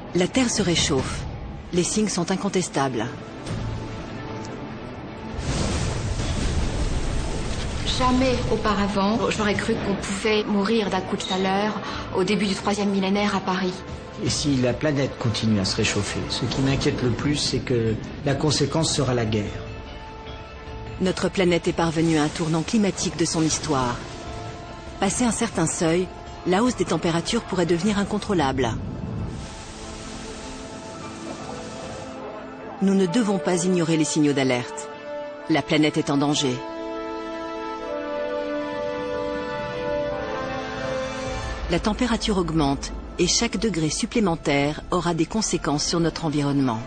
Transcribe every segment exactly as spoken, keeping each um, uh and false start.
La Terre se réchauffe. Les signes sont incontestables. Jamais auparavant, j'aurais cru qu'on pouvait mourir d'un coup de chaleur au début du troisième millénaire à Paris. Et si la planète continue à se réchauffer, ce qui m'inquiète le plus, c'est que la conséquence sera la guerre. Notre planète est parvenue à un tournant climatique de son histoire. Passé un certain seuil, la hausse des températures pourrait devenir incontrôlable. Nous ne devons pas ignorer les signaux d'alerte. La planète est en danger. La température augmente et chaque degré supplémentaire aura des conséquences sur notre environnement.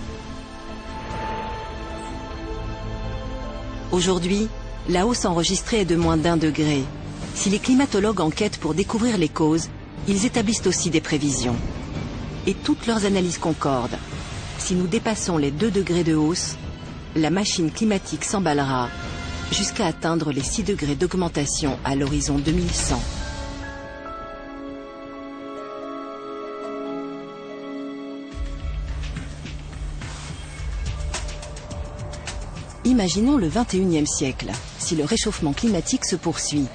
Aujourd'hui, la hausse enregistrée est de moins d'un degré. Si les climatologues enquêtent pour découvrir les causes, ils établissent aussi des prévisions. Et toutes leurs analyses concordent. Si nous dépassons les deux degrés de hausse, la machine climatique s'emballera jusqu'à atteindre les six degrés d'augmentation à l'horizon deux mille cent. Imaginons le vingt et unième siècle, si le réchauffement climatique se poursuit.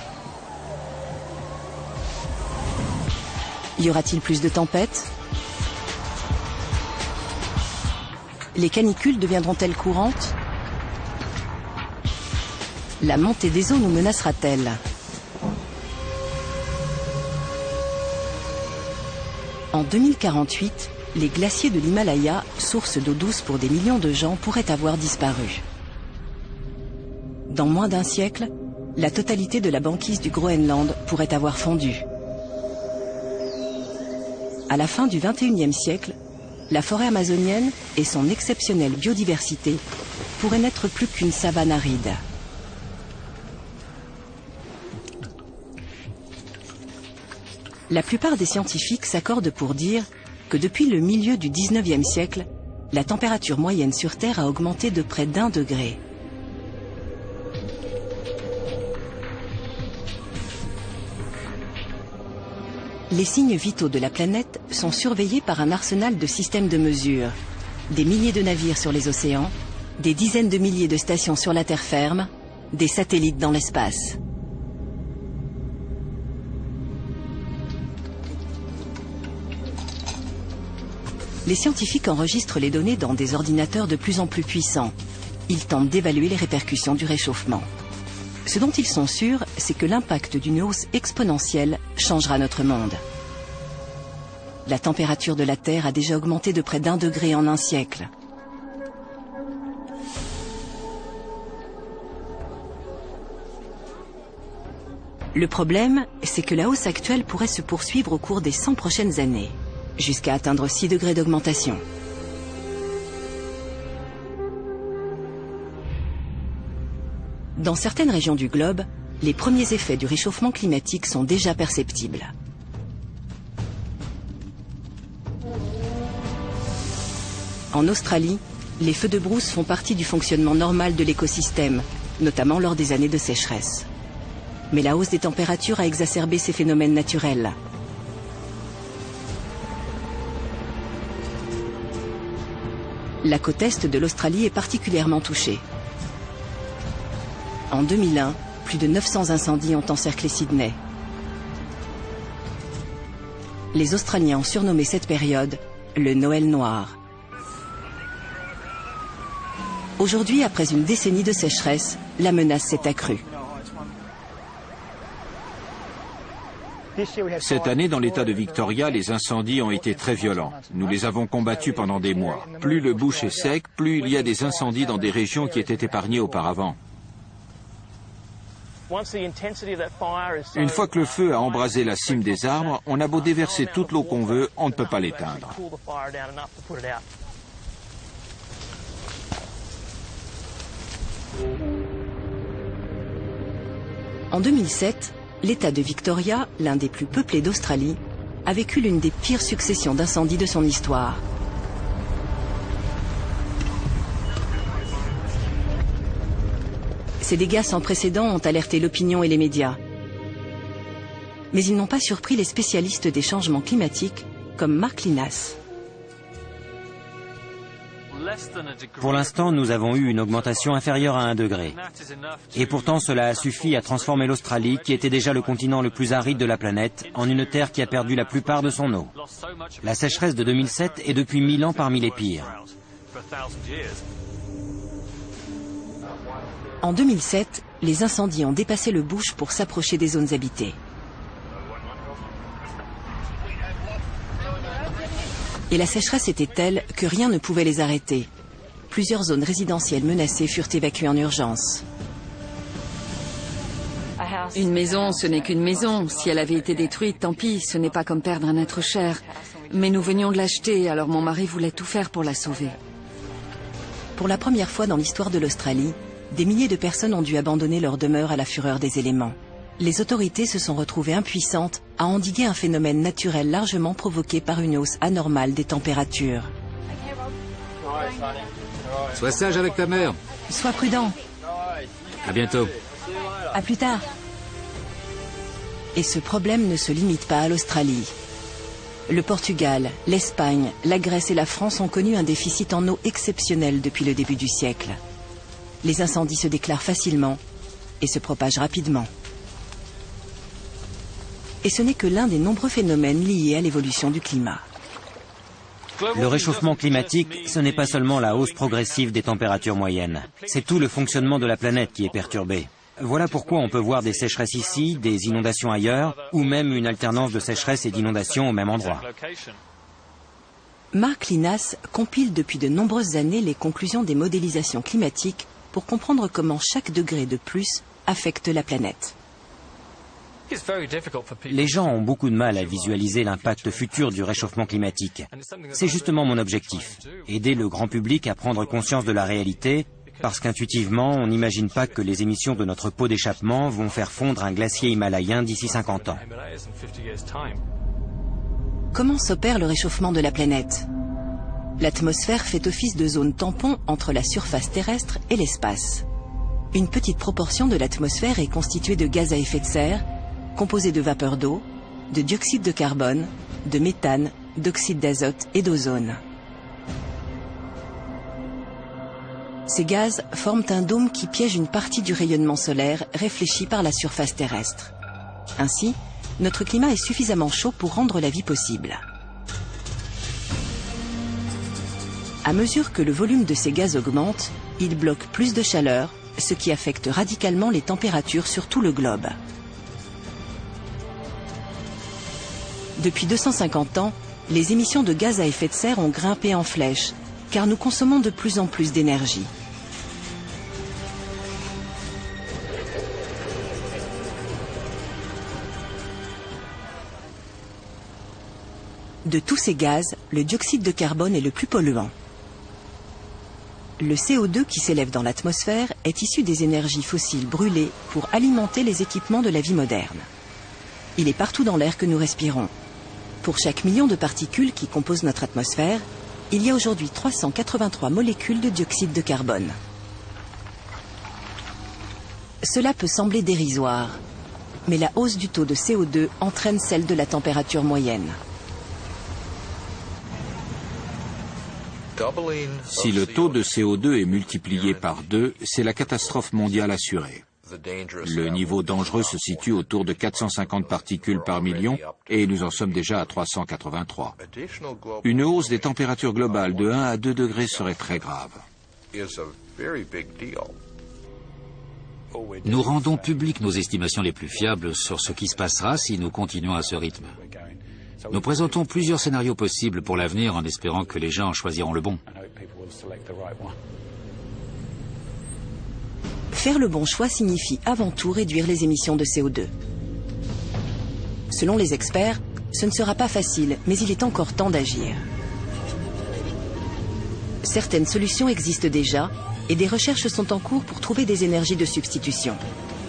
Y aura-t-il plus de tempêtes? Les canicules deviendront-elles courantes? La montée des eaux nous menacera-t-elle? En deux mille quarante-huit, les glaciers de l'Himalaya, source d'eau douce pour des millions de gens, pourraient avoir disparu. Dans moins d'un siècle, la totalité de la banquise du Groenland pourrait avoir fondu. À la fin du vingt et unième siècle, la forêt amazonienne et son exceptionnelle biodiversité pourraient n'être plus qu'une savane aride. La plupart des scientifiques s'accordent pour dire que depuis le milieu du dix-neuvième siècle, la température moyenne sur Terre a augmenté de près d'un degré. Les signes vitaux de la planète sont surveillés par un arsenal de systèmes de mesure. Des milliers de navires sur les océans, des dizaines de milliers de stations sur la terre ferme, des satellites dans l'espace. Les scientifiques enregistrent les données dans des ordinateurs de plus en plus puissants. Ils tentent d'évaluer les répercussions du réchauffement. Ce dont ils sont sûrs, c'est que l'impact d'une hausse exponentielle changera notre monde. La température de la Terre a déjà augmenté de près d'un degré en un siècle. Le problème, c'est que la hausse actuelle pourrait se poursuivre au cours des cent prochaines années, jusqu'à atteindre six degrés d'augmentation. Dans certaines régions du globe, les premiers effets du réchauffement climatique sont déjà perceptibles. En Australie, les feux de brousse font partie du fonctionnement normal de l'écosystème, notamment lors des années de sécheresse. Mais la hausse des températures a exacerbé ces phénomènes naturels. La côte est de l'Australie est particulièrement touchée. En deux mille un, plus de neuf cents incendies ont encerclé Sydney. Les Australiens ont surnommé cette période le Noël noir. Aujourd'hui, après une décennie de sécheresse, la menace s'est accrue. Cette année, dans l'État de Victoria, les incendies ont été très violents. Nous les avons combattus pendant des mois. Plus le bush est sec, plus il y a des incendies dans des régions qui étaient épargnées auparavant. Une fois que le feu a embrasé la cime des arbres, on a beau déverser toute l'eau qu'on veut, on ne peut pas l'éteindre. En deux mille sept, l'État de Victoria, l'un des plus peuplés d'Australie, a vécu l'une des pires successions d'incendies de son histoire. Ces dégâts sans précédent ont alerté l'opinion et les médias. Mais ils n'ont pas surpris les spécialistes des changements climatiques comme Mark Linas. Pour l'instant, nous avons eu une augmentation inférieure à un degré. Et pourtant, cela a suffi à transformer l'Australie, qui était déjà le continent le plus aride de la planète, en une terre qui a perdu la plupart de son eau. La sécheresse de deux mille sept est depuis mille ans parmi les pires. En deux mille sept, les incendies ont dépassé le bush pour s'approcher des zones habitées. Et la sécheresse était telle que rien ne pouvait les arrêter. Plusieurs zones résidentielles menacées furent évacuées en urgence. Une maison, ce n'est qu'une maison. Si elle avait été détruite, tant pis, ce n'est pas comme perdre un être cher. Mais nous venions de l'acheter, alors mon mari voulait tout faire pour la sauver. Pour la première fois dans l'histoire de l'Australie, des milliers de personnes ont dû abandonner leur demeure à la fureur des éléments. Les autorités se sont retrouvées impuissantes à endiguer un phénomène naturel largement provoqué par une hausse anormale des températures. Sois sage avec ta mère. Sois prudent. À bientôt. À plus tard. Et ce problème ne se limite pas à l'Australie. Le Portugal, l'Espagne, la Grèce et la France ont connu un déficit en eau exceptionnel depuis le début du siècle. Les incendies se déclarent facilement et se propagent rapidement. Et ce n'est que l'un des nombreux phénomènes liés à l'évolution du climat. Le réchauffement climatique, ce n'est pas seulement la hausse progressive des températures moyennes. C'est tout le fonctionnement de la planète qui est perturbé. Voilà pourquoi on peut voir des sécheresses ici, des inondations ailleurs, ou même une alternance de sécheresse et d'inondations au même endroit. Mark Linas compile depuis de nombreuses années les conclusions des modélisations climatiques pour comprendre comment chaque degré de plus affecte la planète. Les gens ont beaucoup de mal à visualiser l'impact futur du réchauffement climatique. C'est justement mon objectif, aider le grand public à prendre conscience de la réalité, parce qu'intuitivement, on n'imagine pas que les émissions de notre pot d'échappement vont faire fondre un glacier himalayen d'ici cinquante ans. Comment s'opère le réchauffement de la planète? L'atmosphère fait office de zone tampon entre la surface terrestre et l'espace. Une petite proportion de l'atmosphère est constituée de gaz à effet de serre, composé de vapeur d'eau, de dioxyde de carbone, de méthane, d'oxyde d'azote et d'ozone. Ces gaz forment un dôme qui piège une partie du rayonnement solaire réfléchi par la surface terrestre. Ainsi, notre climat est suffisamment chaud pour rendre la vie possible. À mesure que le volume de ces gaz augmente, ils bloquent plus de chaleur, ce qui affecte radicalement les températures sur tout le globe. Depuis deux cent cinquante ans, les émissions de gaz à effet de serre ont grimpé en flèche, car nous consommons de plus en plus d'énergie. De tous ces gaz, le dioxyde de carbone est le plus polluant. Le C O deux qui s'élève dans l'atmosphère est issu des énergies fossiles brûlées pour alimenter les équipements de la vie moderne. Il est partout dans l'air que nous respirons. Pour chaque million de particules qui composent notre atmosphère, il y a aujourd'hui trois cent quatre-vingt-trois molécules de dioxyde de carbone. Cela peut sembler dérisoire, mais la hausse du taux de C O deux entraîne celle de la température moyenne. Si le taux de C O deux est multiplié par deux, c'est la catastrophe mondiale assurée. Le niveau dangereux se situe autour de quatre cent cinquante particules par million et nous en sommes déjà à trois cent quatre-vingt-trois. Une hausse des températures globales de un à deux degrés serait très grave. Nous rendons publiques nos estimations les plus fiables sur ce qui se passera si nous continuons à ce rythme. Nous présentons plusieurs scénarios possibles pour l'avenir en espérant que les gens choisiront le bon. Faire le bon choix signifie avant tout réduire les émissions de C O deux. Selon les experts, ce ne sera pas facile, mais il est encore temps d'agir. Certaines solutions existent déjà et des recherches sont en cours pour trouver des énergies de substitution.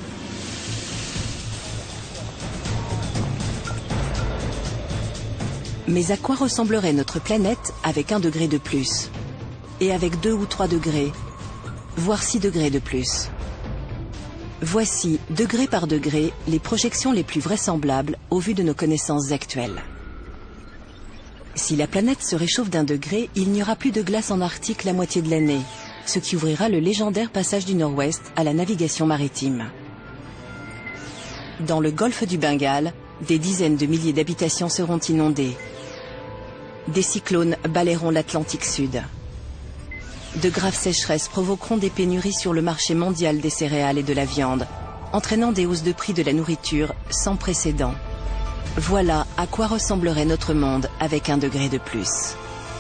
Mais à quoi ressemblerait notre planète avec un degré de plus? Et avec deux ou trois degrés, voire six degrés de plus? Voici, degré par degré, les projections les plus vraisemblables au vu de nos connaissances actuelles. Si la planète se réchauffe d'un degré, il n'y aura plus de glace en Arctique la moitié de l'année, ce qui ouvrira le légendaire passage du Nord-Ouest à la navigation maritime. Dans le golfe du Bengale, des dizaines de milliers d'habitations seront inondées. Des cyclones balayeront l'Atlantique Sud. De graves sécheresses provoqueront des pénuries sur le marché mondial des céréales et de la viande, entraînant des hausses de prix de la nourriture sans précédent. Voilà à quoi ressemblerait notre monde avec un degré de plus.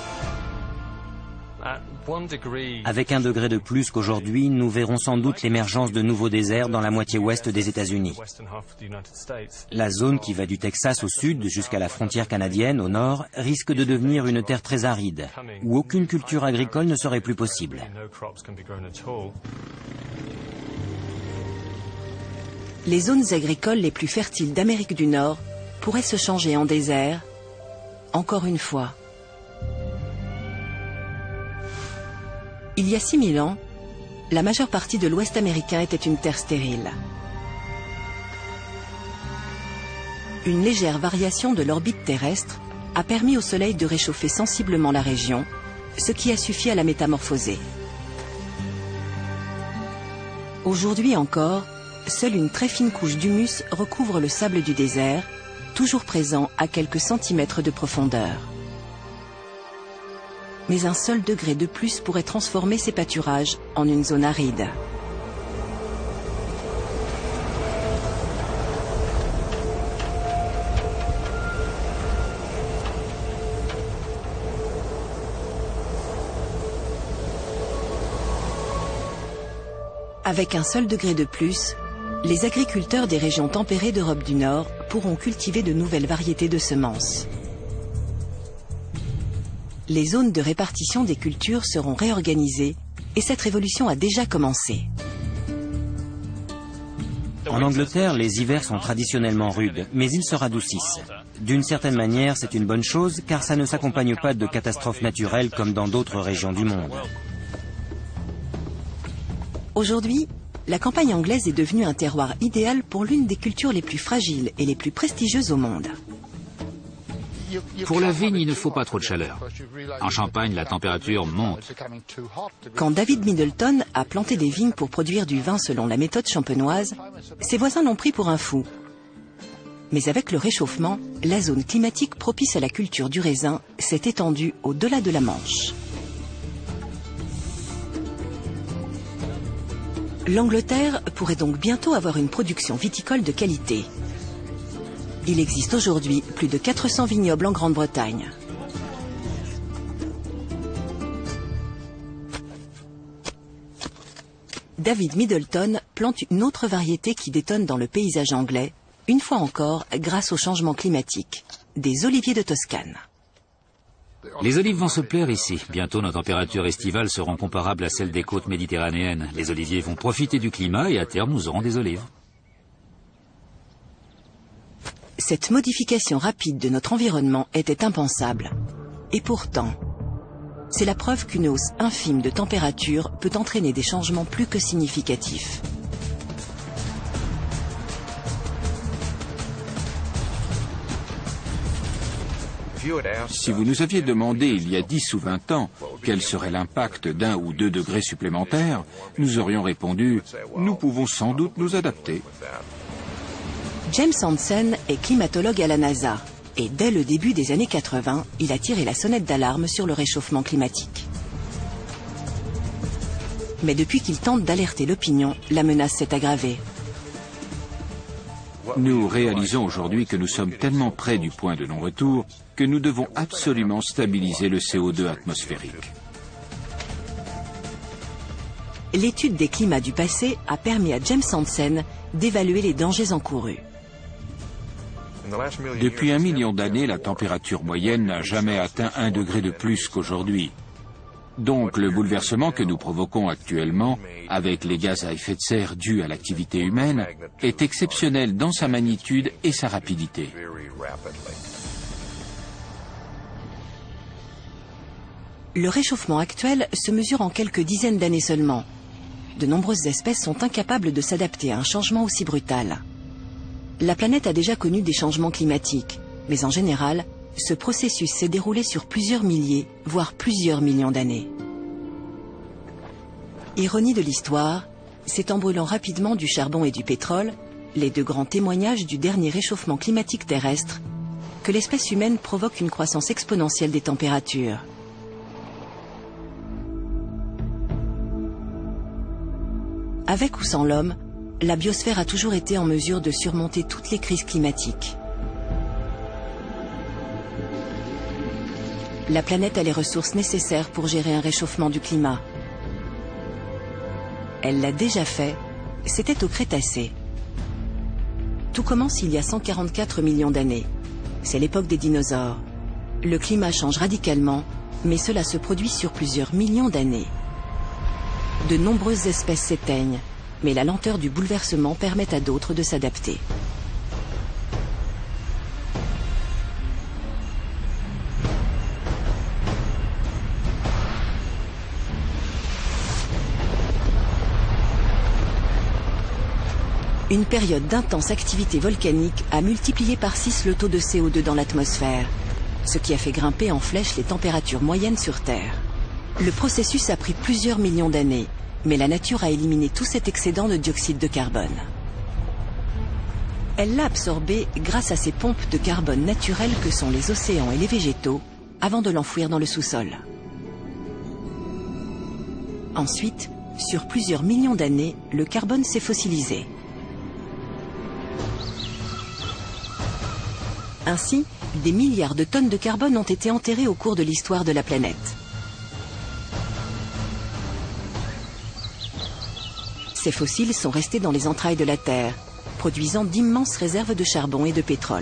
Avec un degré de plus qu'aujourd'hui, nous verrons sans doute l'émergence de nouveaux déserts dans la moitié ouest des États-Unis. La zone qui va du Texas au sud jusqu'à la frontière canadienne au nord risque de devenir une terre très aride, où aucune culture agricole ne serait plus possible. Les zones agricoles les plus fertiles d'Amérique du Nord pourraient se changer en désert, encore une fois. Il y a six mille ans, la majeure partie de l'Ouest américain était une terre stérile. Une légère variation de l'orbite terrestre a permis au Soleil de réchauffer sensiblement la région, ce qui a suffi à la métamorphoser. Aujourd'hui encore, seule une très fine couche d'humus recouvre le sable du désert, toujours présent à quelques centimètres de profondeur. Mais un seul degré de plus pourrait transformer ces pâturages en une zone aride. Avec un seul degré de plus, les agriculteurs des régions tempérées d'Europe du Nord pourront cultiver de nouvelles variétés de semences. Les zones de répartition des cultures seront réorganisées et cette révolution a déjà commencé. En Angleterre, les hivers sont traditionnellement rudes, mais ils se radoucissent. D'une certaine manière, c'est une bonne chose car ça ne s'accompagne pas de catastrophes naturelles comme dans d'autres régions du monde. Aujourd'hui, la campagne anglaise est devenue un terroir idéal pour l'une des cultures les plus fragiles et les plus prestigieuses au monde. Pour la vigne, il ne faut pas trop de chaleur. En Champagne, la température monte. Quand David Middleton a planté des vignes pour produire du vin selon la méthode champenoise, ses voisins l'ont pris pour un fou. Mais avec le réchauffement, la zone climatique propice à la culture du raisin s'est étendue au-delà de la Manche. L'Angleterre pourrait donc bientôt avoir une production viticole de qualité. Il existe aujourd'hui plus de quatre cents vignobles en Grande-Bretagne. David Middleton plante une autre variété qui détonne dans le paysage anglais, une fois encore grâce au changement climatique, des oliviers de Toscane. Les olives vont se plaire ici. Bientôt, nos températures estivales seront comparables à celles des côtes méditerranéennes. Les oliviers vont profiter du climat et à terme, nous aurons des olives. Cette modification rapide de notre environnement était impensable. Et pourtant, c'est la preuve qu'une hausse infime de température peut entraîner des changements plus que significatifs. Si vous nous aviez demandé il y a dix ou vingt ans quel serait l'impact d'un ou deux degrés supplémentaires, nous aurions répondu « Nous pouvons sans doute nous adapter ». James Hansen est climatologue à la NASA et dès le début des années quatre-vingt, il a tiré la sonnette d'alarme sur le réchauffement climatique. Mais depuis qu'il tente d'alerter l'opinion, la menace s'est aggravée. Nous réalisons aujourd'hui que nous sommes tellement près du point de non-retour que nous devons absolument stabiliser le C O deux atmosphérique. L'étude des climats du passé a permis à James Hansen d'évaluer les dangers encourus. Depuis un million d'années, la température moyenne n'a jamais atteint un degré de plus qu'aujourd'hui. Donc le bouleversement que nous provoquons actuellement, avec les gaz à effet de serre dus à l'activité humaine, est exceptionnel dans sa magnitude et sa rapidité. Le réchauffement actuel se mesure en quelques dizaines d'années seulement. De nombreuses espèces sont incapables de s'adapter à un changement aussi brutal. La planète a déjà connu des changements climatiques, mais en général, ce processus s'est déroulé sur plusieurs milliers, voire plusieurs millions d'années. Ironie de l'histoire, c'est en brûlant rapidement du charbon et du pétrole, les deux grands témoignages du dernier réchauffement climatique terrestre, que l'espèce humaine provoque une croissance exponentielle des températures. Avec ou sans l'homme, la biosphère a toujours été en mesure de surmonter toutes les crises climatiques. La planète a les ressources nécessaires pour gérer un réchauffement du climat. Elle l'a déjà fait, c'était au Crétacé. Tout commence il y a cent quarante-quatre millions d'années. C'est l'époque des dinosaures. Le climat change radicalement, mais cela se produit sur plusieurs millions d'années. De nombreuses espèces s'éteignent, mais la lenteur du bouleversement permet à d'autres de s'adapter. Une période d'intense activité volcanique a multiplié par six le taux de C O deux dans l'atmosphère, ce qui a fait grimper en flèche les températures moyennes sur Terre. Le processus a pris plusieurs millions d'années, mais la nature a éliminé tout cet excédent de dioxyde de carbone. Elle l'a absorbé grâce à ces pompes de carbone naturelles que sont les océans et les végétaux, avant de l'enfouir dans le sous-sol. Ensuite, sur plusieurs millions d'années, le carbone s'est fossilisé. Ainsi, des milliards de tonnes de carbone ont été enterrées au cours de l'histoire de la planète. Ces fossiles sont restés dans les entrailles de la Terre, produisant d'immenses réserves de charbon et de pétrole.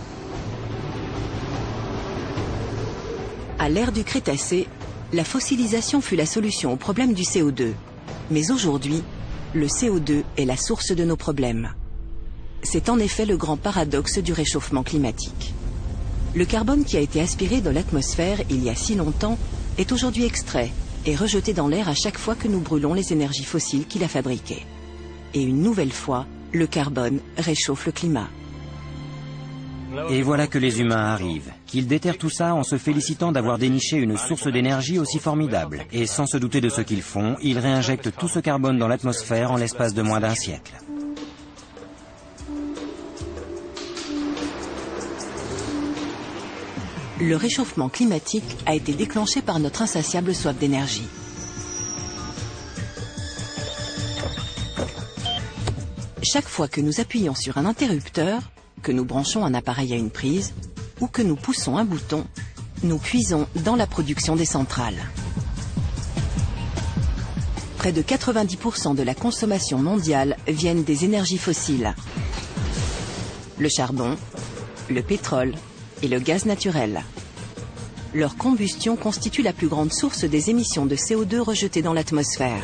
À l'ère du Crétacé, la fossilisation fut la solution au problème du C O deux. Mais aujourd'hui, le C O deux est la source de nos problèmes. C'est en effet le grand paradoxe du réchauffement climatique. Le carbone qui a été aspiré de l'atmosphère il y a si longtemps est aujourd'hui extrait et rejeté dans l'air à chaque fois que nous brûlons les énergies fossiles qu'il a fabriquées. Et une nouvelle fois, le carbone réchauffe le climat. Et voilà que les humains arrivent, qu'ils déterrent tout ça en se félicitant d'avoir déniché une source d'énergie aussi formidable. Et sans se douter de ce qu'ils font, ils réinjectent tout ce carbone dans l'atmosphère en l'espace de moins d'un siècle. Le réchauffement climatique a été déclenché par notre insatiable soif d'énergie. Chaque fois que nous appuyons sur un interrupteur, que nous branchons un appareil à une prise, ou que nous poussons un bouton, nous puisons dans la production des centrales. Près de quatre-vingt-dix pour cent de la consommation mondiale viennent des énergies fossiles. Le charbon, le pétrole et le gaz naturel. Leur combustion constitue la plus grande source des émissions de C O deux rejetées dans l'atmosphère.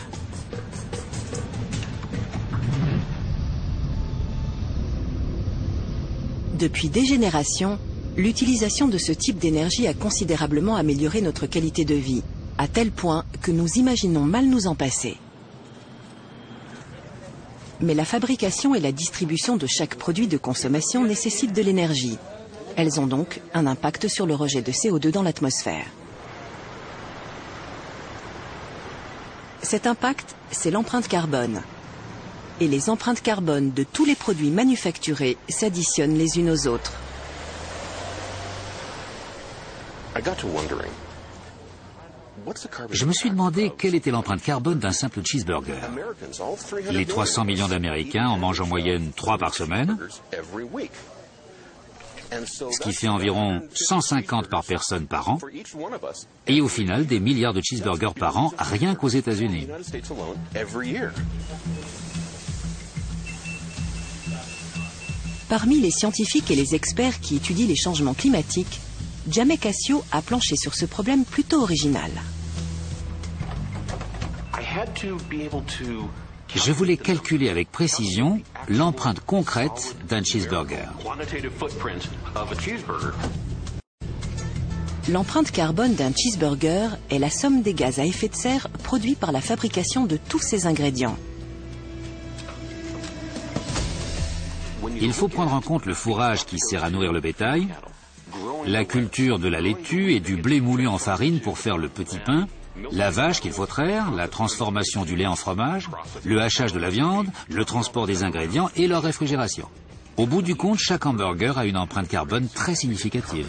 Depuis des générations, l'utilisation de ce type d'énergie a considérablement amélioré notre qualité de vie, à tel point que nous imaginons mal nous en passer. Mais la fabrication et la distribution de chaque produit de consommation nécessitent de l'énergie. Elles ont donc un impact sur le rejet de C O deux dans l'atmosphère. Cet impact, c'est l'empreinte carbone. Et les empreintes carbone de tous les produits manufacturés s'additionnent les unes aux autres. Je me suis demandé quelle était l'empreinte carbone d'un simple cheeseburger. Les trois cents millions d'Américains en mangent en moyenne trois par semaine, ce qui fait environ cent cinquante par personne par an, et au final des milliards de cheeseburgers par an, rien qu'aux États-Unis. Parmi les scientifiques et les experts qui étudient les changements climatiques, Jamet Cascio a planché sur ce problème plutôt original. Je voulais calculer avec précision l'empreinte concrète d'un cheeseburger. L'empreinte carbone d'un cheeseburger est la somme des gaz à effet de serre produits par la fabrication de tous ces ingrédients. Il faut prendre en compte le fourrage qui sert à nourrir le bétail, la culture de la laitue et du blé moulu en farine pour faire le petit pain, la vache qu'il faut traire, la transformation du lait en fromage, le hachage de la viande, le transport des ingrédients et leur réfrigération. Au bout du compte, chaque hamburger a une empreinte carbone très significative.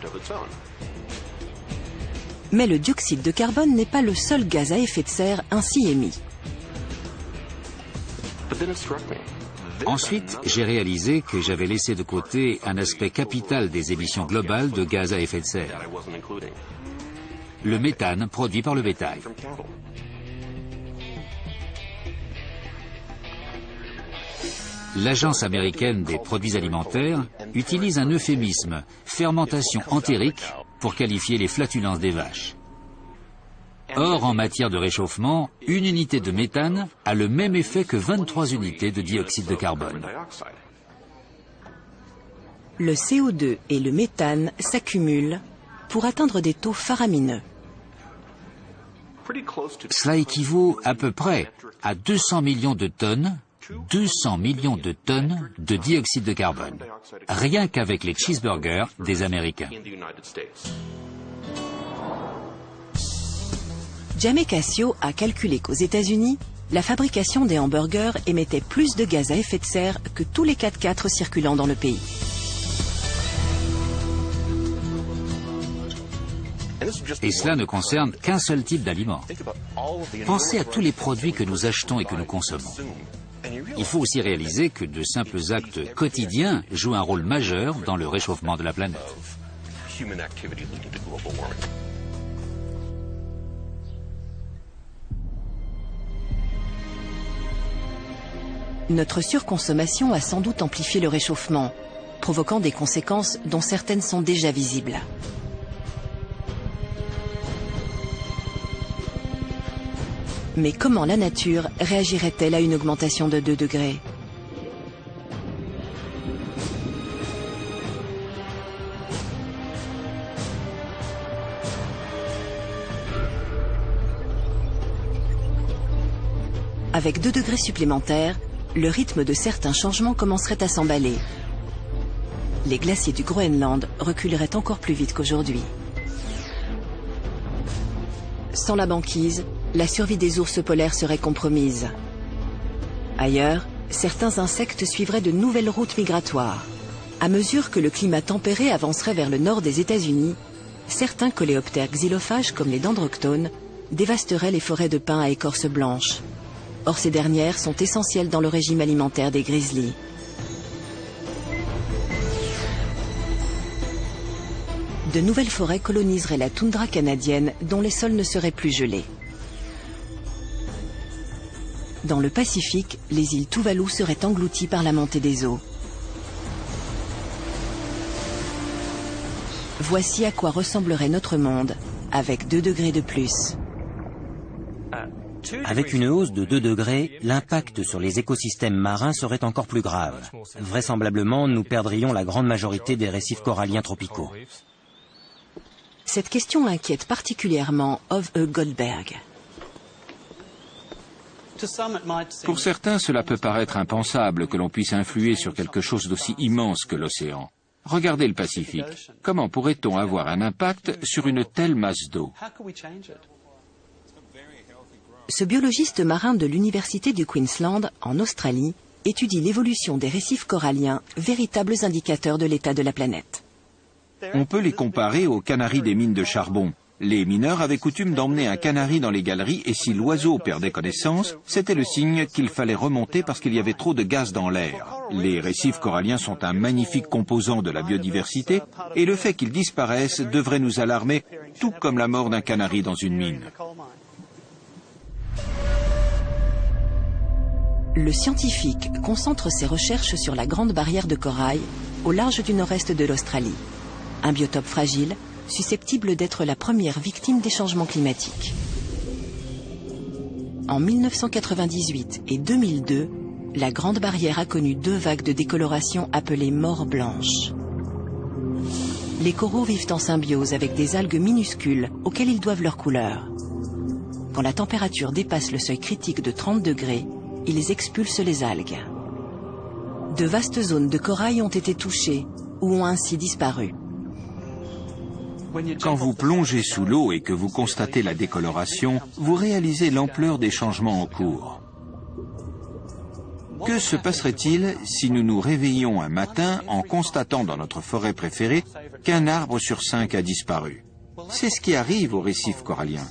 Mais le dioxyde de carbone n'est pas le seul gaz à effet de serre ainsi émis. Ensuite, j'ai réalisé que j'avais laissé de côté un aspect capital des émissions globales de gaz à effet de serre. Le méthane produit par le bétail. L'Agence américaine des produits alimentaires utilise un euphémisme, fermentation entérique, pour qualifier les flatulences des vaches. Or, en matière de réchauffement, une unité de méthane a le même effet que vingt-trois unités de dioxyde de carbone. Le C O deux et le méthane s'accumulent pour atteindre des taux faramineux. Cela équivaut à peu près à deux cents millions de tonnes, deux cents millions de tonnes de dioxyde de carbone, rien qu'avec les cheeseburgers des Américains. Jaime Cascio a calculé qu'aux États-Unis, la fabrication des hamburgers émettait plus de gaz à effet de serre que tous les quatre-quatre circulant dans le pays. Et cela ne concerne qu'un seul type d'aliment. Pensez à tous les produits que nous achetons et que nous consommons. Il faut aussi réaliser que de simples actes quotidiens jouent un rôle majeur dans le réchauffement de la planète. Notre surconsommation a sans doute amplifié le réchauffement, provoquant des conséquences dont certaines sont déjà visibles. Mais comment la nature réagirait-elle à une augmentation de deux degrés ? Avec deux degrés supplémentaires, le rythme de certains changements commencerait à s'emballer. Les glaciers du Groenland reculeraient encore plus vite qu'aujourd'hui. Sans la banquise, la survie des ours polaires serait compromise. Ailleurs, certains insectes suivraient de nouvelles routes migratoires. À mesure que le climat tempéré avancerait vers le nord des États-Unis, certains coléoptères xylophages comme les dendroctones dévasteraient les forêts de pins à écorce blanche. Or, ces dernières sont essentielles dans le régime alimentaire des grizzlies. De nouvelles forêts coloniseraient la toundra canadienne dont les sols ne seraient plus gelés. Dans le Pacifique, les îles Tuvalu seraient englouties par la montée des eaux. Voici à quoi ressemblerait notre monde avec deux degrés de plus. Avec une hausse de deux degrés, l'impact sur les écosystèmes marins serait encore plus grave. Vraisemblablement, nous perdrions la grande majorité des récifs coralliens tropicaux. Cette question inquiète particulièrement Ove E. Goldberg. Pour certains, cela peut paraître impensable que l'on puisse influer sur quelque chose d'aussi immense que l'océan. Regardez le Pacifique. Comment pourrait-on avoir un impact sur une telle masse d'eau ? Ce biologiste marin de l'Université du Queensland, en Australie, étudie l'évolution des récifs coralliens, véritables indicateurs de l'état de la planète. On peut les comparer aux canaris des mines de charbon. Les mineurs avaient coutume d'emmener un canari dans les galeries et si l'oiseau perdait connaissance, c'était le signe qu'il fallait remonter parce qu'il y avait trop de gaz dans l'air. Les récifs coralliens sont un magnifique composant de la biodiversité et le fait qu'ils disparaissent devrait nous alarmer, tout comme la mort d'un canari dans une mine. Le scientifique concentre ses recherches sur la Grande Barrière de Corail, au large du nord-est de l'Australie. Un biotope fragile, susceptible d'être la première victime des changements climatiques. En mille neuf cent quatre-vingt-dix-huit et deux mille deux, la Grande Barrière a connu deux vagues de décoloration appelées mort blanche. Les coraux vivent en symbiose avec des algues minuscules auxquelles ils doivent leur couleur. Quand la température dépasse le seuil critique de trente degrés, ils expulsent les algues. De vastes zones de corail ont été touchées ou ont ainsi disparu. Quand vous plongez sous l'eau et que vous constatez la décoloration, vous réalisez l'ampleur des changements en cours. Que se passerait-il si nous nous réveillions un matin en constatant dans notre forêt préférée qu'un arbre sur cinq a disparu? C'est ce qui arrive aux récifs coralliens.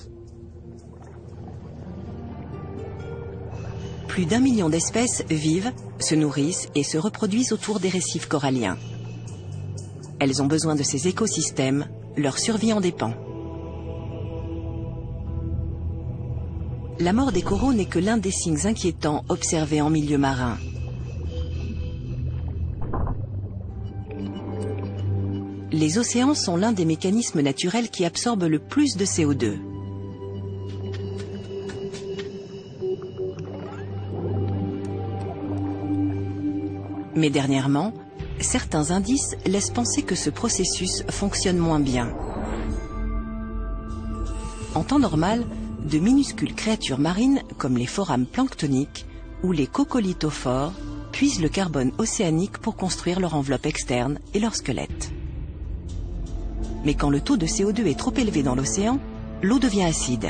Plus d'un million d'espèces vivent, se nourrissent et se reproduisent autour des récifs coralliens. Elles ont besoin de ces écosystèmes, leur survie en dépend. La mort des coraux n'est que l'un des signes inquiétants observés en milieu marin. Les océans sont l'un des mécanismes naturels qui absorbent le plus de C O deux. Mais dernièrement, certains indices laissent penser que ce processus fonctionne moins bien. En temps normal, de minuscules créatures marines comme les forames planctoniques ou les coccolithophores puisent le carbone océanique pour construire leur enveloppe externe et leur squelette. Mais quand le taux de C O deux est trop élevé dans l'océan, l'eau devient acide.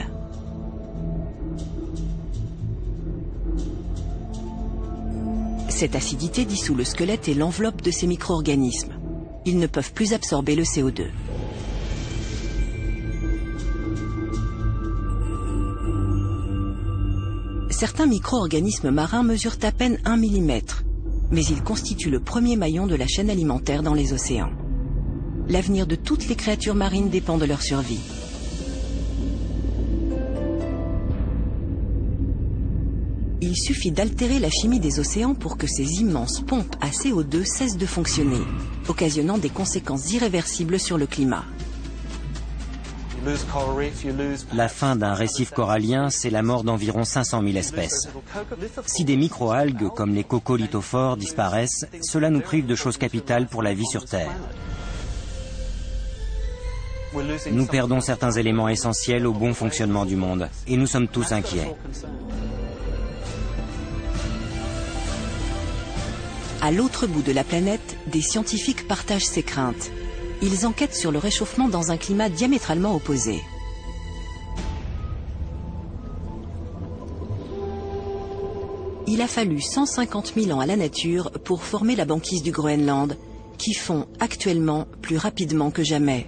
Cette acidité dissout le squelette et l'enveloppe de ces micro-organismes. Ils ne peuvent plus absorber le C O deux. Certains micro-organismes marins mesurent à peine un millimètre, mais ils constituent le premier maillon de la chaîne alimentaire dans les océans. L'avenir de toutes les créatures marines dépend de leur survie. Il suffit d'altérer la chimie des océans pour que ces immenses pompes à C O deux cessent de fonctionner, occasionnant des conséquences irréversibles sur le climat. La fin d'un récif corallien, c'est la mort d'environ cinq cent mille espèces. Si des microalgues comme les coccolithophores disparaissent, cela nous prive de choses capitales pour la vie sur Terre. Nous perdons certains éléments essentiels au bon fonctionnement du monde, et nous sommes tous inquiets. À l'autre bout de la planète, des scientifiques partagent ces craintes. Ils enquêtent sur le réchauffement dans un climat diamétralement opposé. Il a fallu cent cinquante mille ans à la nature pour former la banquise du Groenland, qui fond actuellement plus rapidement que jamais.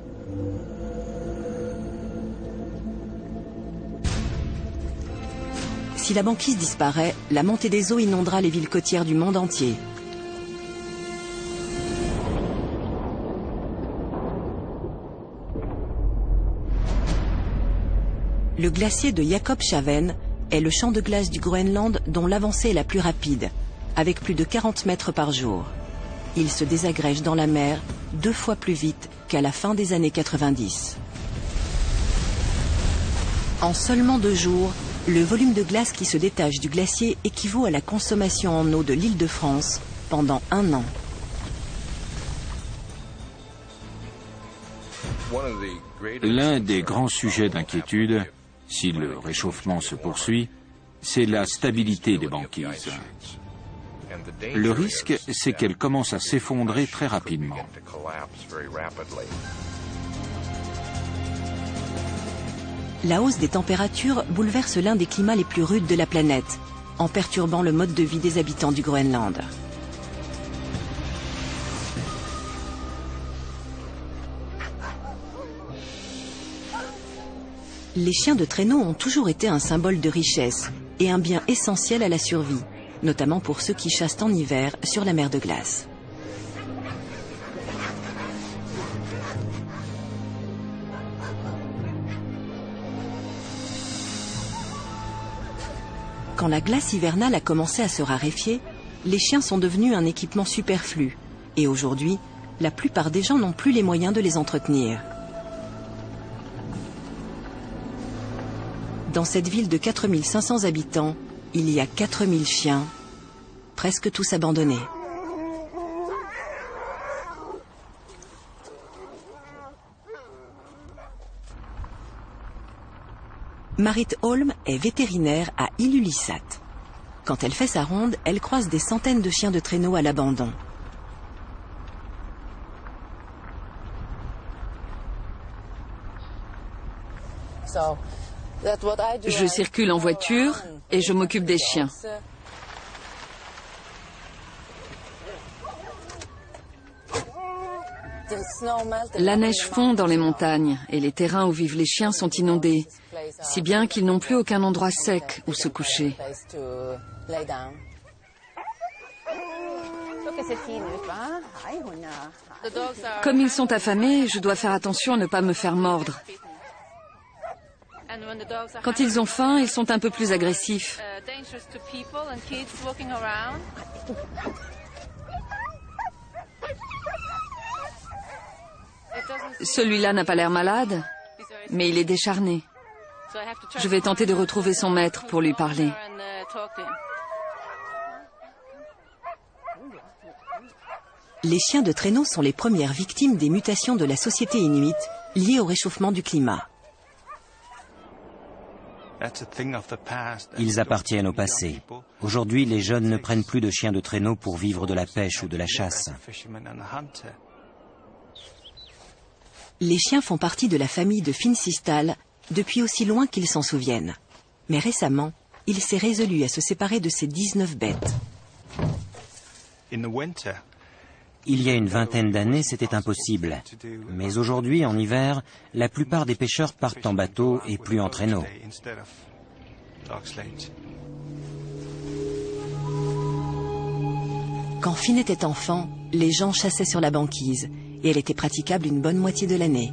Si la banquise disparaît, la montée des eaux inondera les villes côtières du monde entier. Le glacier de Jakobshavn est le champ de glace du Groenland dont l'avancée est la plus rapide, avec plus de quarante mètres par jour. Il se désagrège dans la mer deux fois plus vite qu'à la fin des années quatre-vingt-dix. En seulement deux jours, le volume de glace qui se détache du glacier équivaut à la consommation en eau de l'Île-de-France pendant un an. L'un des grands sujets d'inquiétude, si le réchauffement se poursuit, c'est la stabilité des banquises. Le risque, c'est qu'elles commencent à s'effondrer très rapidement. La hausse des températures bouleverse l'un des climats les plus rudes de la planète, en perturbant le mode de vie des habitants du Groenland. Les chiens de traîneau ont toujours été un symbole de richesse et un bien essentiel à la survie, notamment pour ceux qui chassent en hiver sur la mer de glace. Quand la glace hivernale a commencé à se raréfier, les chiens sont devenus un équipement superflu et aujourd'hui, la plupart des gens n'ont plus les moyens de les entretenir. Dans cette ville de quatre mille cinq cents habitants, il y a quatre mille chiens, presque tous abandonnés. Marit Holm est vétérinaire à Ilulissat. Quand elle fait sa ronde, elle croise des centaines de chiens de traîneau à l'abandon. Je circule en voiture et je m'occupe des chiens. La neige fond dans les montagnes et les terrains où vivent les chiens sont inondés, si bien qu'ils n'ont plus aucun endroit sec où se coucher. Comme ils sont affamés, je dois faire attention à ne pas me faire mordre. Quand ils ont faim, ils sont un peu plus agressifs. Celui-là n'a pas l'air malade, mais il est décharné. Je vais tenter de retrouver son maître pour lui parler. Les chiens de traîneau sont les premières victimes des mutations de la société inuite liées au réchauffement du climat. Ils appartiennent au passé. Aujourd'hui, les jeunes ne prennent plus de chiens de traîneau pour vivre de la pêche ou de la chasse. Les chiens font partie de la famille de Fincistal depuis aussi loin qu'ils s'en souviennent. Mais récemment, il s'est résolu à se séparer de ses dix-neuf bêtes. Il y a une vingtaine d'années, c'était impossible. Mais aujourd'hui, en hiver, la plupart des pêcheurs partent en bateau et plus en traîneau. Quand Finn était enfant, les gens chassaient sur la banquise et elle était praticable une bonne moitié de l'année.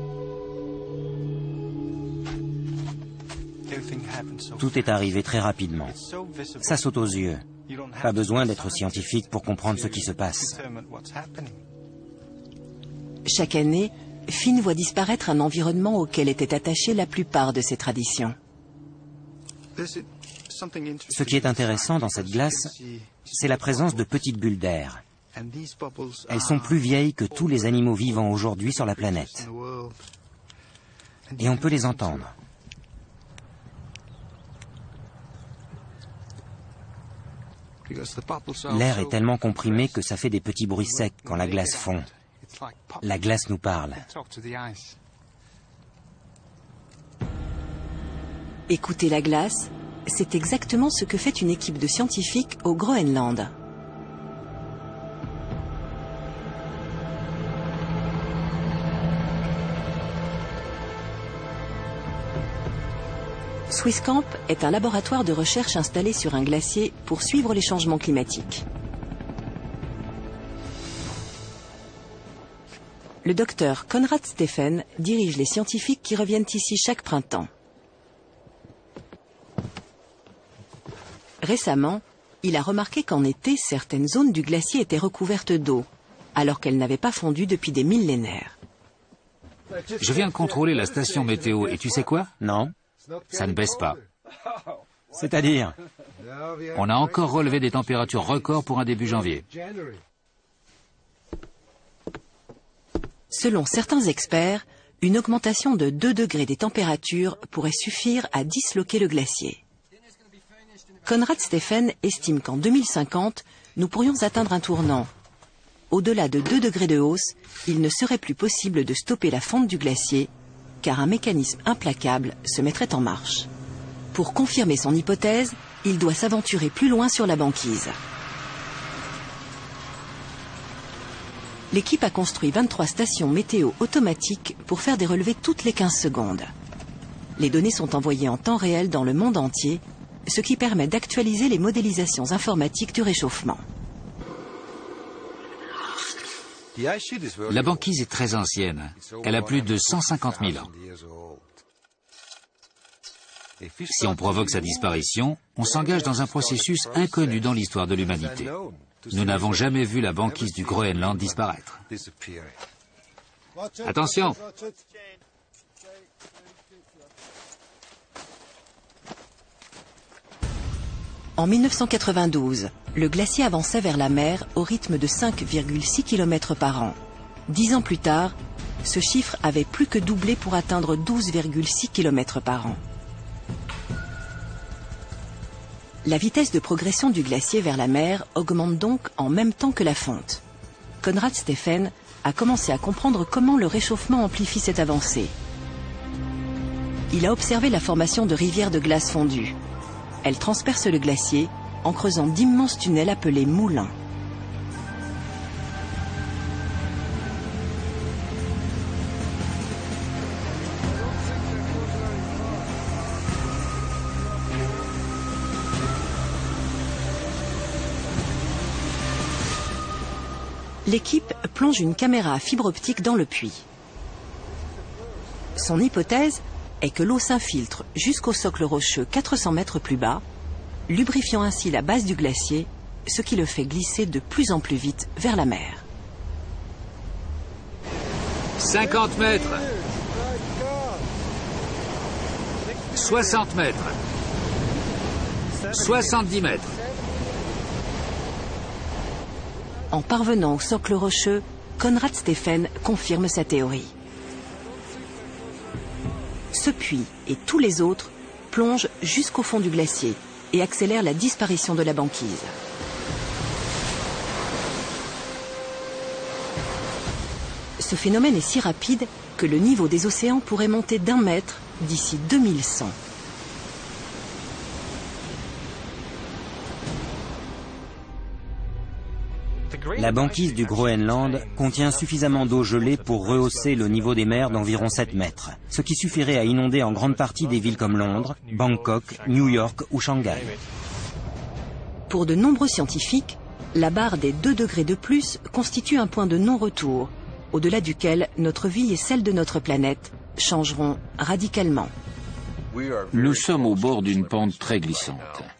Tout est arrivé très rapidement. Ça saute aux yeux. Pas besoin d'être scientifique pour comprendre ce qui se passe. Chaque année, Finn voit disparaître un environnement auquel étaient attachées la plupart de ses traditions. Ce qui est intéressant dans cette glace, c'est la présence de petites bulles d'air. Elles sont plus vieilles que tous les animaux vivants aujourd'hui sur la planète. Et on peut les entendre. L'air est tellement comprimé que ça fait des petits bruits secs quand la glace fond. La glace nous parle. Écouter la glace, c'est exactement ce que fait une équipe de scientifiques au Groenland. Swisscamp est un laboratoire de recherche installé sur un glacier pour suivre les changements climatiques. Le docteur Konrad Steffen dirige les scientifiques qui reviennent ici chaque printemps. Récemment, il a remarqué qu'en été, certaines zones du glacier étaient recouvertes d'eau, alors qu'elles n'avaient pas fondu depuis des millénaires. Je viens de contrôler la station météo et tu sais quoi? Non? Ça ne baisse pas. C'est-à-dire? On a encore relevé des températures records pour un début janvier. Selon certains experts, une augmentation de deux degrés des températures pourrait suffire à disloquer le glacier. Konrad Steffen estime qu'en deux mille cinquante, nous pourrions atteindre un tournant. Au-delà de deux degrés de hausse, il ne serait plus possible de stopper la fonte du glacier, car un mécanisme implacable se mettrait en marche. Pour confirmer son hypothèse, il doit s'aventurer plus loin sur la banquise. L'équipe a construit vingt-trois stations météo automatiques pour faire des relevés toutes les quinze secondes. Les données sont envoyées en temps réel dans le monde entier, ce qui permet d'actualiser les modélisations informatiques du réchauffement. La banquise est très ancienne. Elle a plus de cent cinquante mille ans. Si on provoque sa disparition, on s'engage dans un processus inconnu dans l'histoire de l'humanité. Nous n'avons jamais vu la banquise du Groenland disparaître. Attention! En mille neuf cent quatre-vingt-douze, le glacier avançait vers la mer au rythme de cinq virgule six kilomètres par an. Dix ans plus tard, ce chiffre avait plus que doublé pour atteindre douze virgule six kilomètres par an. La vitesse de progression du glacier vers la mer augmente donc en même temps que la fonte. Konrad Steffen a commencé à comprendre comment le réchauffement amplifie cette avancée. il a observé la formation de rivières de glace fondue. Elles transpercent le glacier en creusant d'immenses tunnels appelés moulins. L'équipe plonge une caméra à fibre optique dans le puits. Son hypothèse est que l'eau s'infiltre jusqu'au socle rocheux quatre cents mètres plus bas, lubrifiant ainsi la base du glacier, ce qui le fait glisser de plus en plus vite vers la mer. cinquante mètres. soixante mètres. soixante-dix mètres. En parvenant au socle rocheux, Konrad Steffen confirme sa théorie. Ce puits et tous les autres plongent jusqu'au fond du glacier et accélèrent la disparition de la banquise. Ce phénomène est si rapide que le niveau des océans pourrait monter d'un mètre d'ici deux mille cent. La banquise du Groenland contient suffisamment d'eau gelée pour rehausser le niveau des mers d'environ sept mètres, ce qui suffirait à inonder en grande partie des villes comme Londres, Bangkok, New York ou Shanghai. Pour de nombreux scientifiques, la barre des deux degrés de plus constitue un point de non-retour, au-delà duquel notre vie et celle de notre planète changeront radicalement. Nous sommes au bord d'une pente très glissante.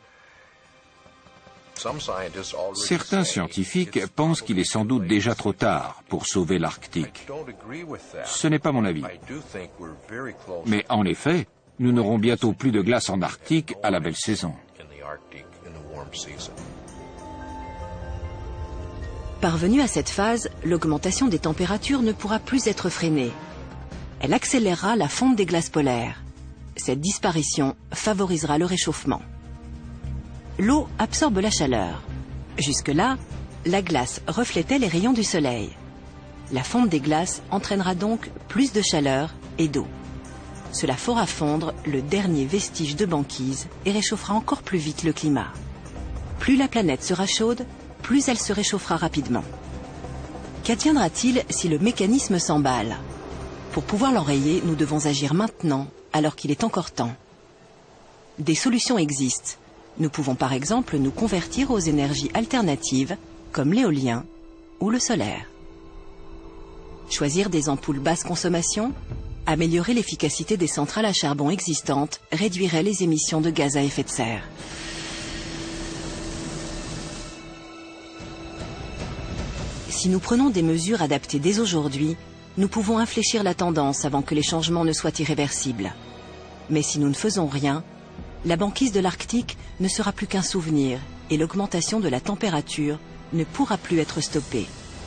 Certains scientifiques pensent qu'il est sans doute déjà trop tard pour sauver l'Arctique. Ce n'est pas mon avis. Mais en effet, nous n'aurons bientôt plus de glace en Arctique à la belle saison. Parvenue à cette phase, l'augmentation des températures ne pourra plus être freinée. Elle accélérera la fonte des glaces polaires. Cette disparition favorisera le réchauffement. L'eau absorbe la chaleur. Jusque-là, la glace reflétait les rayons du soleil. La fonte des glaces entraînera donc plus de chaleur et d'eau. Cela fera fondre le dernier vestige de banquise et réchauffera encore plus vite le climat. Plus la planète sera chaude, plus elle se réchauffera rapidement. Qu'adviendra-t-il si le mécanisme s'emballe? Pour pouvoir l'enrayer, nous devons agir maintenant, alors qu'il est encore temps. Des solutions existent. Nous pouvons par exemple nous convertir aux énergies alternatives, comme l'éolien ou le solaire. Choisir des ampoules basse consommation, améliorer l'efficacité des centrales à charbon existantes réduirait les émissions de gaz à effet de serre. Si nous prenons des mesures adaptées dès aujourd'hui, nous pouvons infléchir la tendance avant que les changements ne soient irréversibles. Mais si nous ne faisons rien, la banquise de l'Arctique ne sera plus qu'un souvenir et l'augmentation de la température ne pourra plus être stoppée.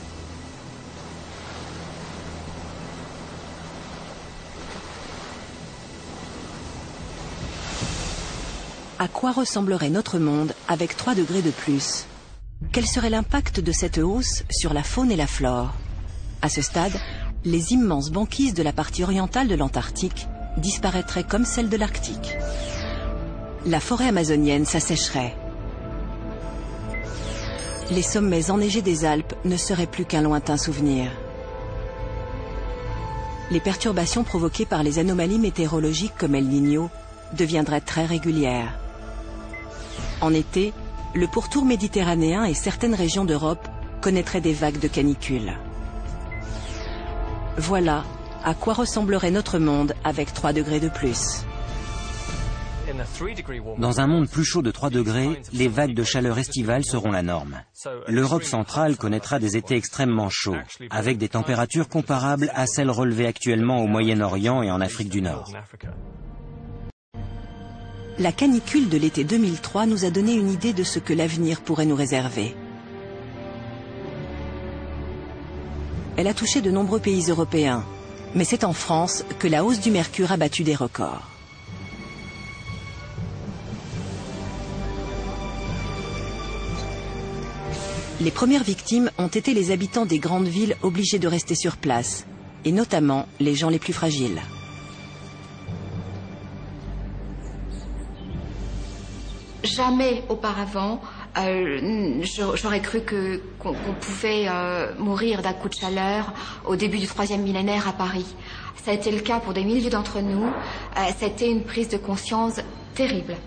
À quoi ressemblerait notre monde avec trois degrés de plus? Quel serait l'impact de cette hausse sur la faune et la flore? À ce stade, les immenses banquises de la partie orientale de l'Antarctique disparaîtraient comme celles de l'Arctique. La forêt amazonienne s'assécherait. Les sommets enneigés des Alpes ne seraient plus qu'un lointain souvenir. Les perturbations provoquées par les anomalies météorologiques comme El Niño deviendraient très régulières. En été, le pourtour méditerranéen et certaines régions d'Europe connaîtraient des vagues de canicule. Voilà à quoi ressemblerait notre monde avec trois degrés de plus. Dans un monde plus chaud de trois degrés, les vagues de chaleur estivale seront la norme. L'Europe centrale connaîtra des étés extrêmement chauds, avec des températures comparables à celles relevées actuellement au Moyen-Orient et en Afrique du Nord. La canicule de l'été deux mille trois nous a donné une idée de ce que l'avenir pourrait nous réserver. Elle a touché de nombreux pays européens, mais c'est en France que la hausse du mercure a battu des records. Les premières victimes ont été les habitants des grandes villes obligés de rester sur place, et notamment les gens les plus fragiles. Jamais auparavant, euh, j'aurais cru que, qu'on, qu'on pouvait euh, mourir d'un coup de chaleur au début du troisième millénaire à Paris. Ça a été le cas pour des milliers d'entre nous. Euh, C'était une prise de conscience terrible.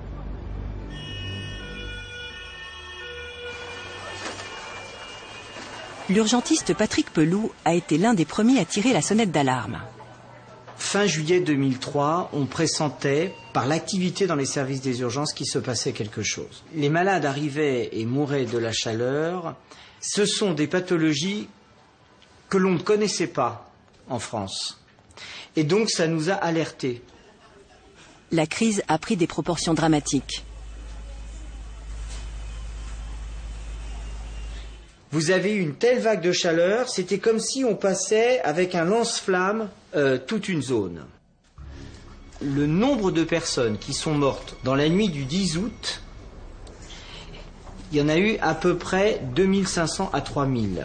L'urgentiste Patrick Pelloux a été l'un des premiers à tirer la sonnette d'alarme. Fin juillet deux mille trois, on pressentait, par l'activité dans les services des urgences, qu'il se passait quelque chose. Les malades arrivaient et mouraient de la chaleur. Ce sont des pathologies que l'on ne connaissait pas en France. Et donc ça nous a alertés. La crise a pris des proportions dramatiques. Vous avez eu une telle vague de chaleur, c'était comme si on passait avec un lance-flamme euh, toute une zone. Le nombre de personnes qui sont mortes dans la nuit du dix août, il y en a eu à peu près deux mille cinq cents à trois mille.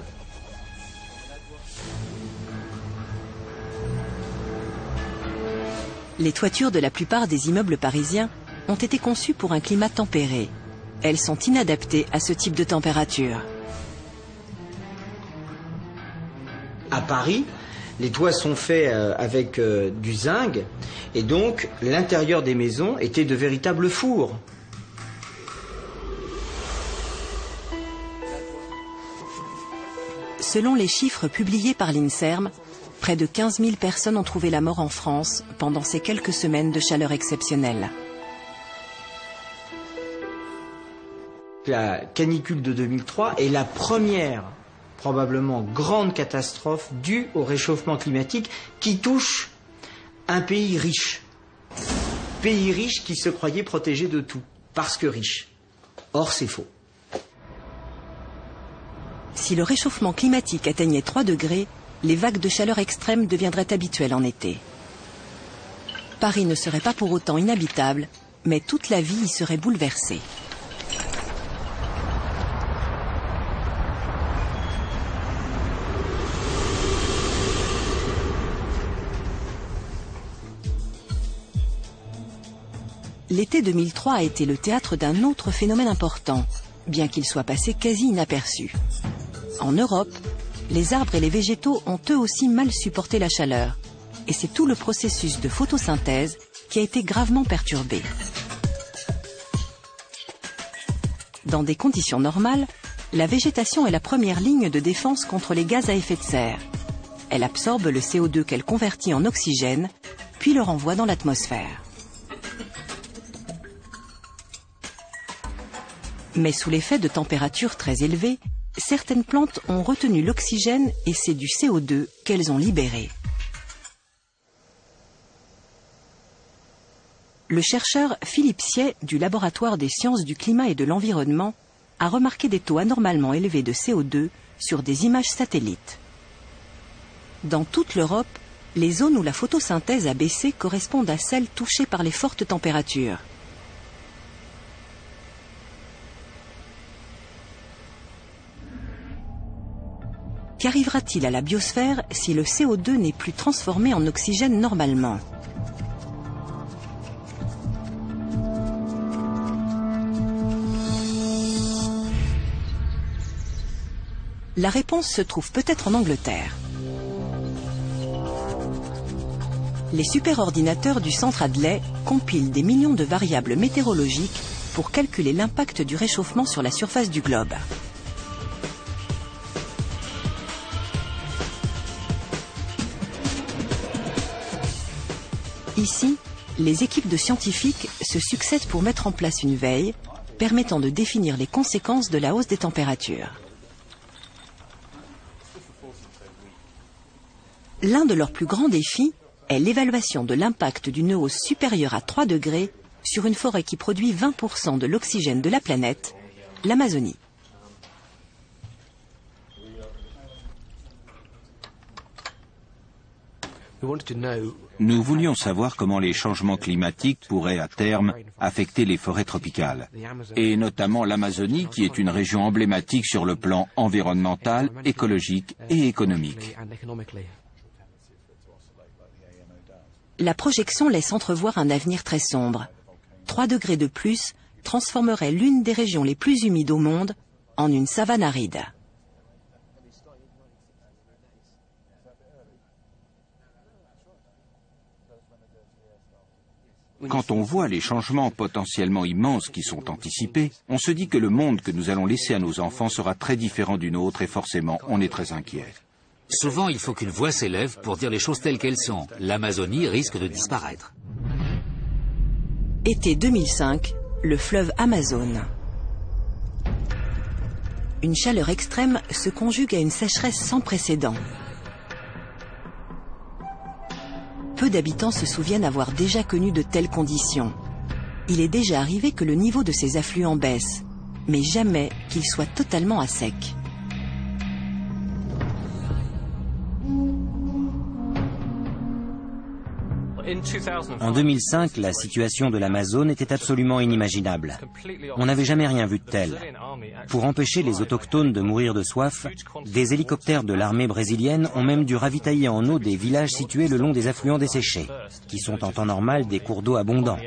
Les toitures de la plupart des immeubles parisiens ont été conçues pour un climat tempéré. Elles sont inadaptées à ce type de température. À Paris, les toits sont faits euh, avec euh, du zinc et donc l'intérieur des maisons était de véritables fours. Selon les chiffres publiés par l'INSERM, près de quinze mille personnes ont trouvé la mort en France pendant ces quelques semaines de chaleur exceptionnelle. La canicule de deux mille trois est la première probablement grande catastrophe due au réchauffement climatique qui touche un pays riche. Pays riche qui se croyait protégé de tout, parce que riche. Or, c'est faux. Si le réchauffement climatique atteignait trois degrés, les vagues de chaleur extrême deviendraient habituelles en été. Paris ne serait pas pour autant inhabitable, mais toute la vie y serait bouleversée. L'été deux mille trois a été le théâtre d'un autre phénomène important, bien qu'il soit passé quasi inaperçu. En Europe, les arbres et les végétaux ont eux aussi mal supporté la chaleur, et c'est tout le processus de photosynthèse qui a été gravement perturbé. Dans des conditions normales, la végétation est la première ligne de défense contre les gaz à effet de serre. Elle absorbe le C O deux qu'elle convertit en oxygène, puis le renvoie dans l'atmosphère. Mais sous l'effet de températures très élevées, certaines plantes ont retenu l'oxygène et c'est du C O deux qu'elles ont libéré. Le chercheur Philippe Siey du laboratoire des sciences du climat et de l'environnement a remarqué des taux anormalement élevés de C O deux sur des images satellites. Dans toute l'Europe, les zones où la photosynthèse a baissé correspondent à celles touchées par les fortes températures. Qu'arrivera-t-il à la biosphère si le C O deux n'est plus transformé en oxygène normalement? La réponse se trouve peut-être en Angleterre. Les superordinateurs du centre Hadley compilent des millions de variables météorologiques pour calculer l'impact du réchauffement sur la surface du globe. Ici, les équipes de scientifiques se succèdent pour mettre en place une veille permettant de définir les conséquences de la hausse des températures. L'un de leurs plus grands défis est l'évaluation de l'impact d'une hausse supérieure à trois degrés sur une forêt qui produit vingt pour cent de l'oxygène de la planète, l'Amazonie. Nous voulions savoir comment les changements climatiques pourraient à terme affecter les forêts tropicales, et notamment l'Amazonie qui est une région emblématique sur le plan environnemental, écologique et économique. La projection laisse entrevoir un avenir très sombre. trois degrés de plus transformerait l'une des régions les plus humides au monde en une savane aride. Quand on voit les changements potentiellement immenses qui sont anticipés, on se dit que le monde que nous allons laisser à nos enfants sera très différent du nôtre et forcément, on est très inquiet. Souvent, il faut qu'une voix s'élève pour dire les choses telles qu'elles sont. L'Amazonie risque de disparaître. Été deux mille cinq, le fleuve Amazone. Une chaleur extrême se conjugue à une sécheresse sans précédent. Peu d'habitants se souviennent avoir déjà connu de telles conditions. Il est déjà arrivé que le niveau de ces affluents baisse, mais jamais qu'il soit totalement à sec. En deux mille cinq, la situation de l'Amazone était absolument inimaginable. On n'avait jamais rien vu de tel. Pour empêcher les autochtones de mourir de soif, des hélicoptères de l'armée brésilienne ont même dû ravitailler en eau des villages situés le long des affluents desséchés, qui sont en temps normal des cours d'eau abondants.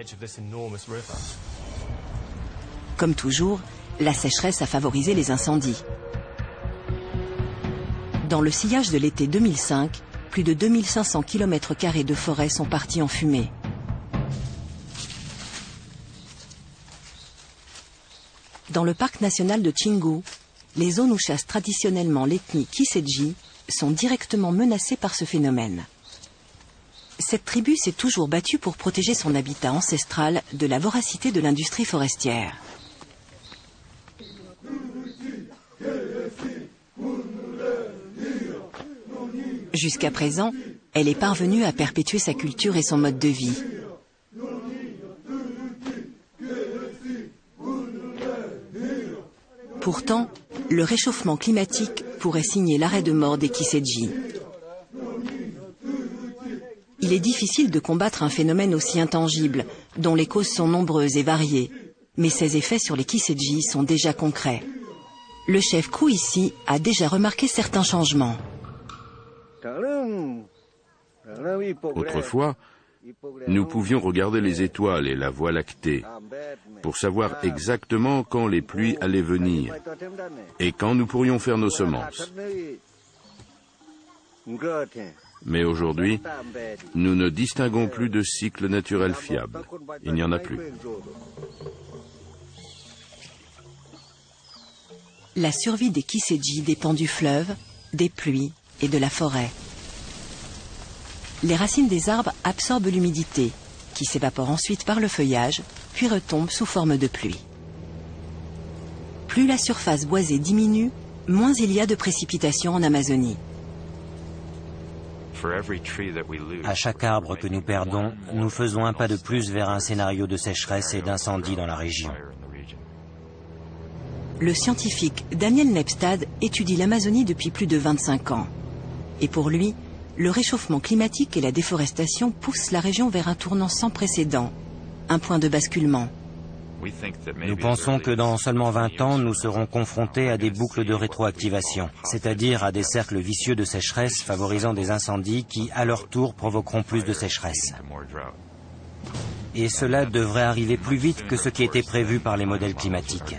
Comme toujours, la sécheresse a favorisé les incendies. Dans le sillage de l'été deux mille cinq, plus de deux mille cinq cents kilomètres carrés de forêt sont partis en fumée. Dans le parc national de Chingu, les zones où chasse traditionnellement l'ethnie Kiseji sont directement menacées par ce phénomène. Cette tribu s'est toujours battue pour protéger son habitat ancestral de la voracité de l'industrie forestière. Jusqu'à présent, elle est parvenue à perpétuer sa culture et son mode de vie. Pourtant, le réchauffement climatique pourrait signer l'arrêt de mort des Kiseji. Il est difficile de combattre un phénomène aussi intangible, dont les causes sont nombreuses et variées, mais ses effets sur les Kiseji sont déjà concrets. Le chef Kouissi a déjà remarqué certains changements. Autrefois, nous pouvions regarder les étoiles et la Voie lactée pour savoir exactement quand les pluies allaient venir et quand nous pourrions faire nos semences. Mais aujourd'hui, nous ne distinguons plus de cycle naturel fiable. Il n'y en a plus. La survie des Kiseji dépend du fleuve, des pluies et de la forêt. Les racines des arbres absorbent l'humidité, qui s'évapore ensuite par le feuillage, puis retombe sous forme de pluie. Plus la surface boisée diminue, moins il y a de précipitations en Amazonie. À chaque arbre que nous perdons, nous faisons un pas de plus vers un scénario de sécheresse et d'incendie dans la région. Le scientifique Daniel Nepstad étudie l'Amazonie depuis plus de vingt-cinq ans. Et pour lui, le réchauffement climatique et la déforestation poussent la région vers un tournant sans précédent, un point de basculement. Nous pensons que dans seulement vingt ans, nous serons confrontés à des boucles de rétroactivation, c'est-à-dire à des cercles vicieux de sécheresse favorisant des incendies qui, à leur tour, provoqueront plus de sécheresse. Et cela devrait arriver plus vite que ce qui était prévu par les modèles climatiques.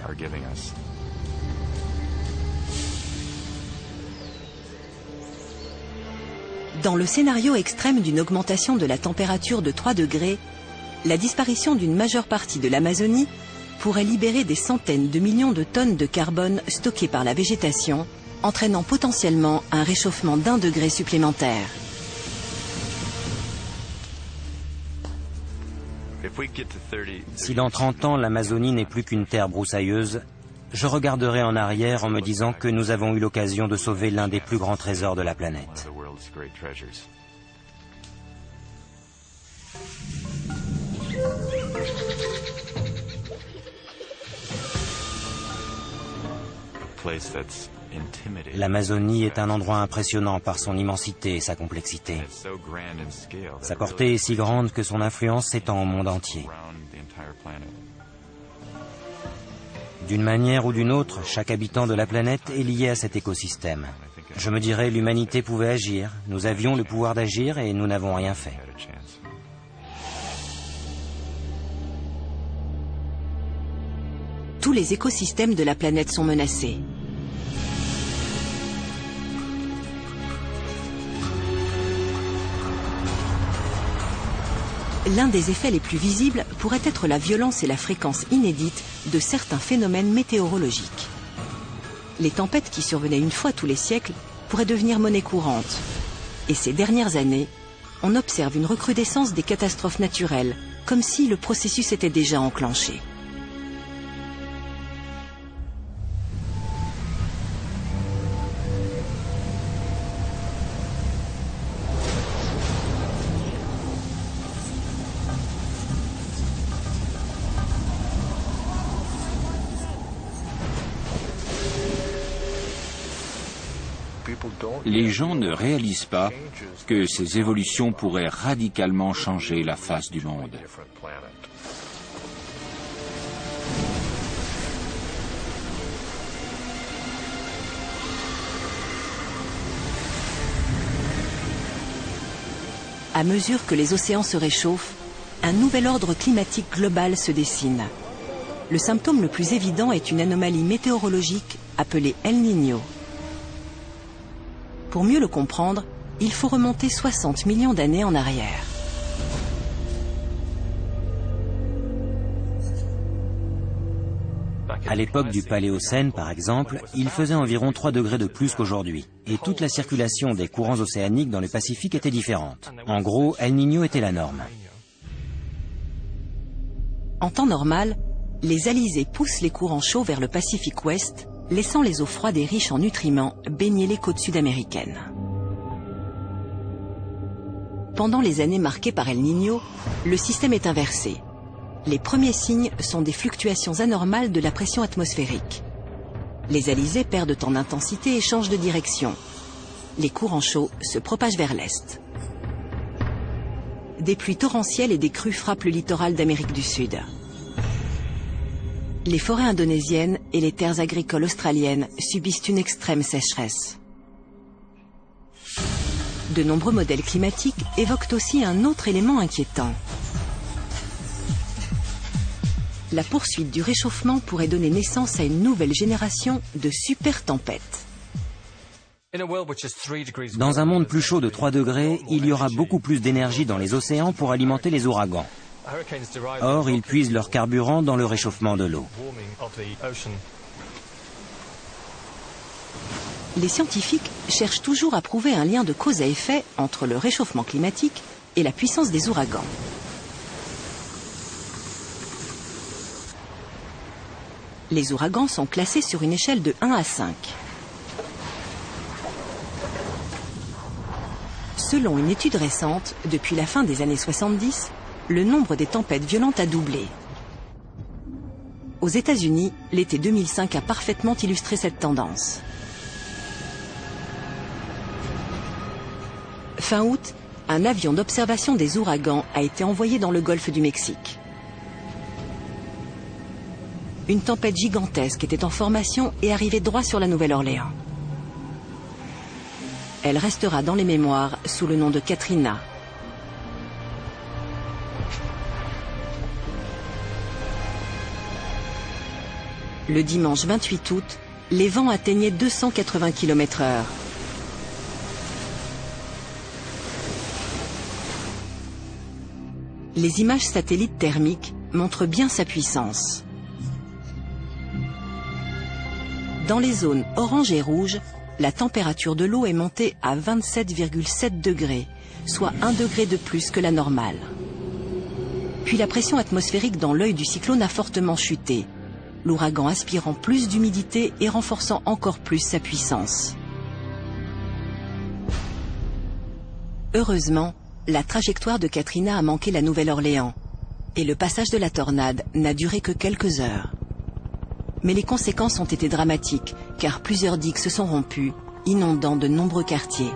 Dans le scénario extrême d'une augmentation de la température de trois degrés, la disparition d'une majeure partie de l'Amazonie pourrait libérer des centaines de millions de tonnes de carbone stockées par la végétation, entraînant potentiellement un réchauffement d'un degré supplémentaire. Si dans trente ans l'Amazonie n'est plus qu'une terre broussailleuse, je regarderai en arrière en me disant que nous avons eu l'occasion de sauver l'un des plus grands trésors de la planète. L'Amazonie est un endroit impressionnant par son immensité et sa complexité. Sa portée est si grande que son influence s'étend au monde entier. D'une manière ou d'une autre, chaque habitant de la planète est lié à cet écosystème. Je me dirais, l'humanité pouvait agir, nous avions le pouvoir d'agir et nous n'avons rien fait. tous les écosystèmes de la planète sont menacés. L'un des effets les plus visibles pourrait être la violence et la fréquence inédite de certains phénomènes météorologiques. Les tempêtes qui survenaient une fois tous les siècles pourraient devenir monnaie courante. Et ces dernières années, on observe une recrudescence des catastrophes naturelles, comme si le processus était déjà enclenché. Les gens ne réalisent pas que ces évolutions pourraient radicalement changer la face du monde. À mesure que les océans se réchauffent, un nouvel ordre climatique global se dessine. Le symptôme le plus évident est une anomalie météorologique appelée El Niño. Pour mieux le comprendre, il faut remonter soixante millions d'années en arrière. À l'époque du Paléocène, par exemple, il faisait environ trois degrés de plus qu'aujourd'hui. Et toute la circulation des courants océaniques dans le Pacifique était différente. En gros, El Niño était la norme. En temps normal, les alizés poussent les courants chauds vers le Pacifique Ouest, laissant les eaux froides et riches en nutriments baigner les côtes sud-américaines. Pendant les années marquées par El Niño, le système est inversé. Les premiers signes sont des fluctuations anormales de la pression atmosphérique. Les alizés perdent en intensité et changent de direction. Les courants chauds se propagent vers l'est. Des pluies torrentielles et des crues frappent le littoral d'Amérique du Sud. Les forêts indonésiennes et les terres agricoles australiennes subissent une extrême sécheresse. De nombreux modèles climatiques évoquent aussi un autre élément inquiétant. La poursuite du réchauffement pourrait donner naissance à une nouvelle génération de super tempêtes. Dans un monde plus chaud de trois degrés, il y aura beaucoup plus d'énergie dans les océans pour alimenter les ouragans. Or, ils puisent leur carburant dans le réchauffement de l'eau. Les scientifiques cherchent toujours à prouver un lien de cause à effet entre le réchauffement climatique et la puissance des ouragans. Les ouragans sont classés sur une échelle de un à cinq. Selon une étude récente, depuis la fin des années soixante-dix, le nombre des tempêtes violentes a doublé. Aux États-Unis, l'été deux mille cinq a parfaitement illustré cette tendance. Fin août, un avion d'observation des ouragans a été envoyé dans le golfe du Mexique. Une tempête gigantesque était en formation et arrivait droit sur la Nouvelle-Orléans. Elle restera dans les mémoires sous le nom de Katrina. Le dimanche vingt-huit août, les vents atteignaient deux cent quatre-vingts kilomètres heure. Les images satellites thermiques montrent bien sa puissance. Dans les zones orange et rouge, la température de l'eau est montée à vingt-sept virgule sept degrés, soit un degré de plus que la normale. Puis la pression atmosphérique dans l'œil du cyclone a fortement chuté, l'ouragan aspirant plus d'humidité et renforçant encore plus sa puissance. Heureusement, la trajectoire de Katrina a manqué la Nouvelle-Orléans, et le passage de la tornade n'a duré que quelques heures. Mais les conséquences ont été dramatiques, car plusieurs digues se sont rompues, inondant de nombreux quartiers.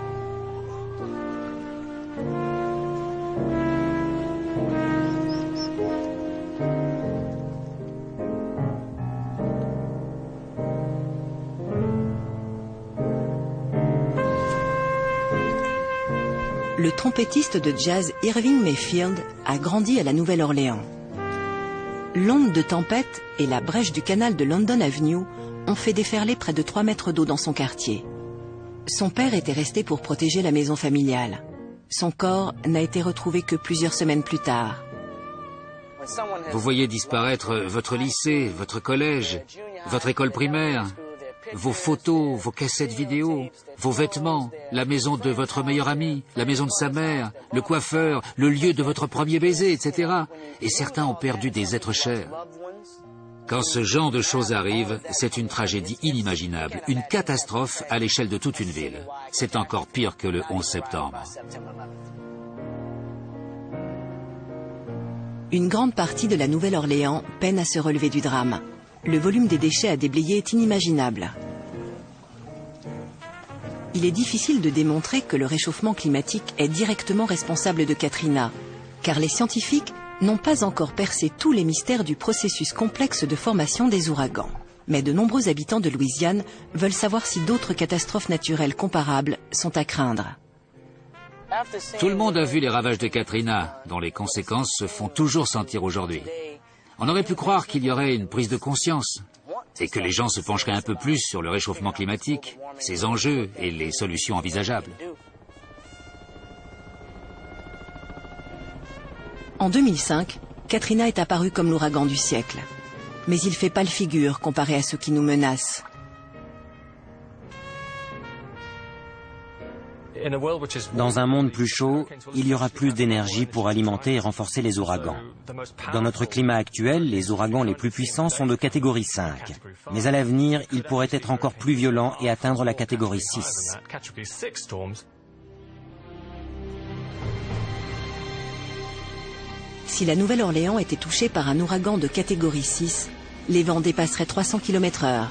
Le trompettiste de jazz Irving Mayfield a grandi à la Nouvelle-Orléans. L'onde de tempête et la brèche du canal de London Avenue ont fait déferler près de trois mètres d'eau dans son quartier. Son père était resté pour protéger la maison familiale. Son corps n'a été retrouvé que plusieurs semaines plus tard. Vous voyez disparaître votre lycée, votre collège, votre école primaire, vos photos, vos cassettes vidéo, vos vêtements, la maison de votre meilleur ami, la maison de sa mère, le coiffeur, le lieu de votre premier baiser, et cetera. Et certains ont perdu des êtres chers. Quand ce genre de choses arrive, c'est une tragédie inimaginable, une catastrophe à l'échelle de toute une ville. C'est encore pire que le onze septembre. Une grande partie de la Nouvelle-Orléans peine à se relever du drame. Le volume des déchets à déblayer est inimaginable. Il est difficile de démontrer que le réchauffement climatique est directement responsable de Katrina, car les scientifiques n'ont pas encore percé tous les mystères du processus complexe de formation des ouragans. Mais de nombreux habitants de Louisiane veulent savoir si d'autres catastrophes naturelles comparables sont à craindre. Tout le monde a vu les ravages de Katrina, dont les conséquences se font toujours sentir aujourd'hui. On aurait pu croire qu'il y aurait une prise de conscience et que les gens se pencheraient un peu plus sur le réchauffement climatique, ses enjeux et les solutions envisageables. En deux mille cinq, Katrina est apparu comme l'ouragan du siècle. Mais il fait pâle figure comparé à ce qui nous menace. Dans un monde plus chaud, il y aura plus d'énergie pour alimenter et renforcer les ouragans. Dans notre climat actuel, les ouragans les plus puissants sont de catégorie cinq. Mais à l'avenir, ils pourraient être encore plus violents et atteindre la catégorie six. Si la Nouvelle-Orléans était touchée par un ouragan de catégorie six, les vents dépasseraient trois cents kilomètres heure.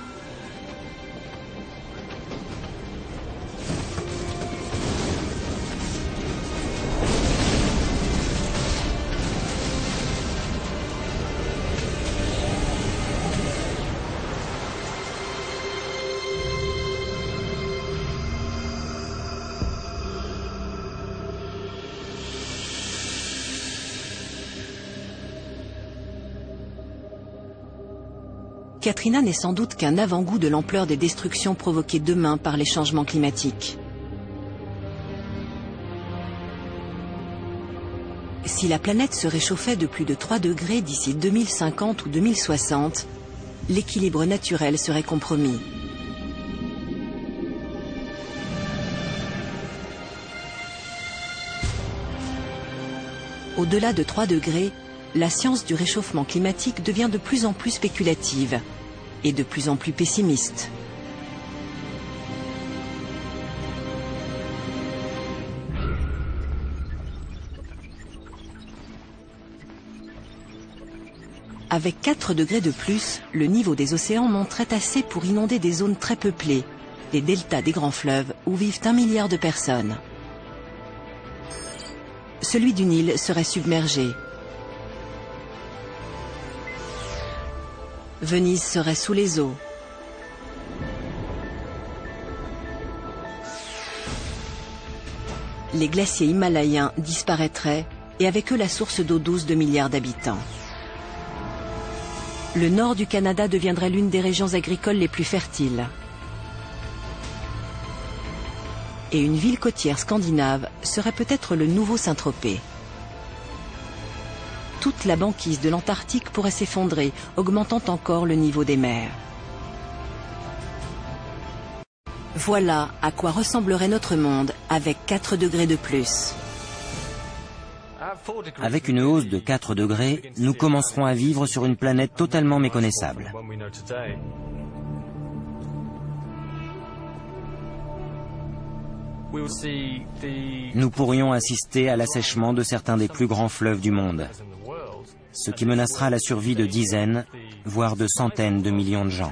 Katrina n'est sans doute qu'un avant-goût de l'ampleur des destructions provoquées demain par les changements climatiques. Si la planète se réchauffait de plus de trois degrés d'ici deux mille cinquante ou deux mille soixante, l'équilibre naturel serait compromis. Au-delà de trois degrés, la science du réchauffement climatique devient de plus en plus spéculative et de plus en plus pessimiste. Avec quatre degrés de plus, le niveau des océans monterait assez pour inonder des zones très peuplées, les deltas des grands fleuves où vivent un milliard de personnes. Celui du Nil serait submergé. Venise serait sous les eaux. Les glaciers himalayens disparaîtraient et avec eux la source d'eau douce de milliards d'habitants. Le nord du Canada deviendrait l'une des régions agricoles les plus fertiles. Et une ville côtière scandinave serait peut-être le nouveau Saint-Tropez. Toute la banquise de l'Antarctique pourrait s'effondrer, augmentant encore le niveau des mers. Voilà à quoi ressemblerait notre monde avec quatre degrés de plus. Avec une hausse de quatre degrés, nous commencerons à vivre sur une planète totalement méconnaissable. Nous pourrions assister à l'assèchement de certains des plus grands fleuves du monde, ce qui menacera la survie de dizaines, voire de centaines de millions de gens.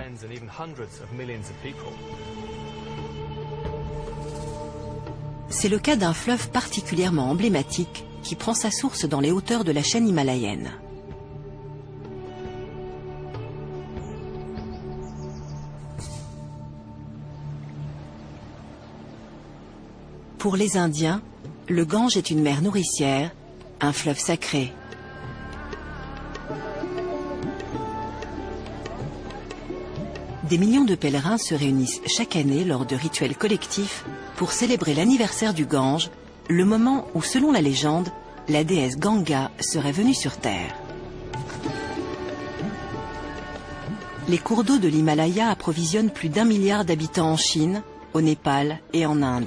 C'est le cas d'un fleuve particulièrement emblématique qui prend sa source dans les hauteurs de la chaîne himalayenne. Pour les Indiens, le Gange est une mer nourricière, un fleuve sacré. Des millions de pèlerins se réunissent chaque année lors de rituels collectifs pour célébrer l'anniversaire du Gange, le moment où, selon la légende, la déesse Ganga serait venue sur Terre. Les cours d'eau de l'Himalaya approvisionnent plus d'un milliard d'habitants en Chine, au Népal et en Inde.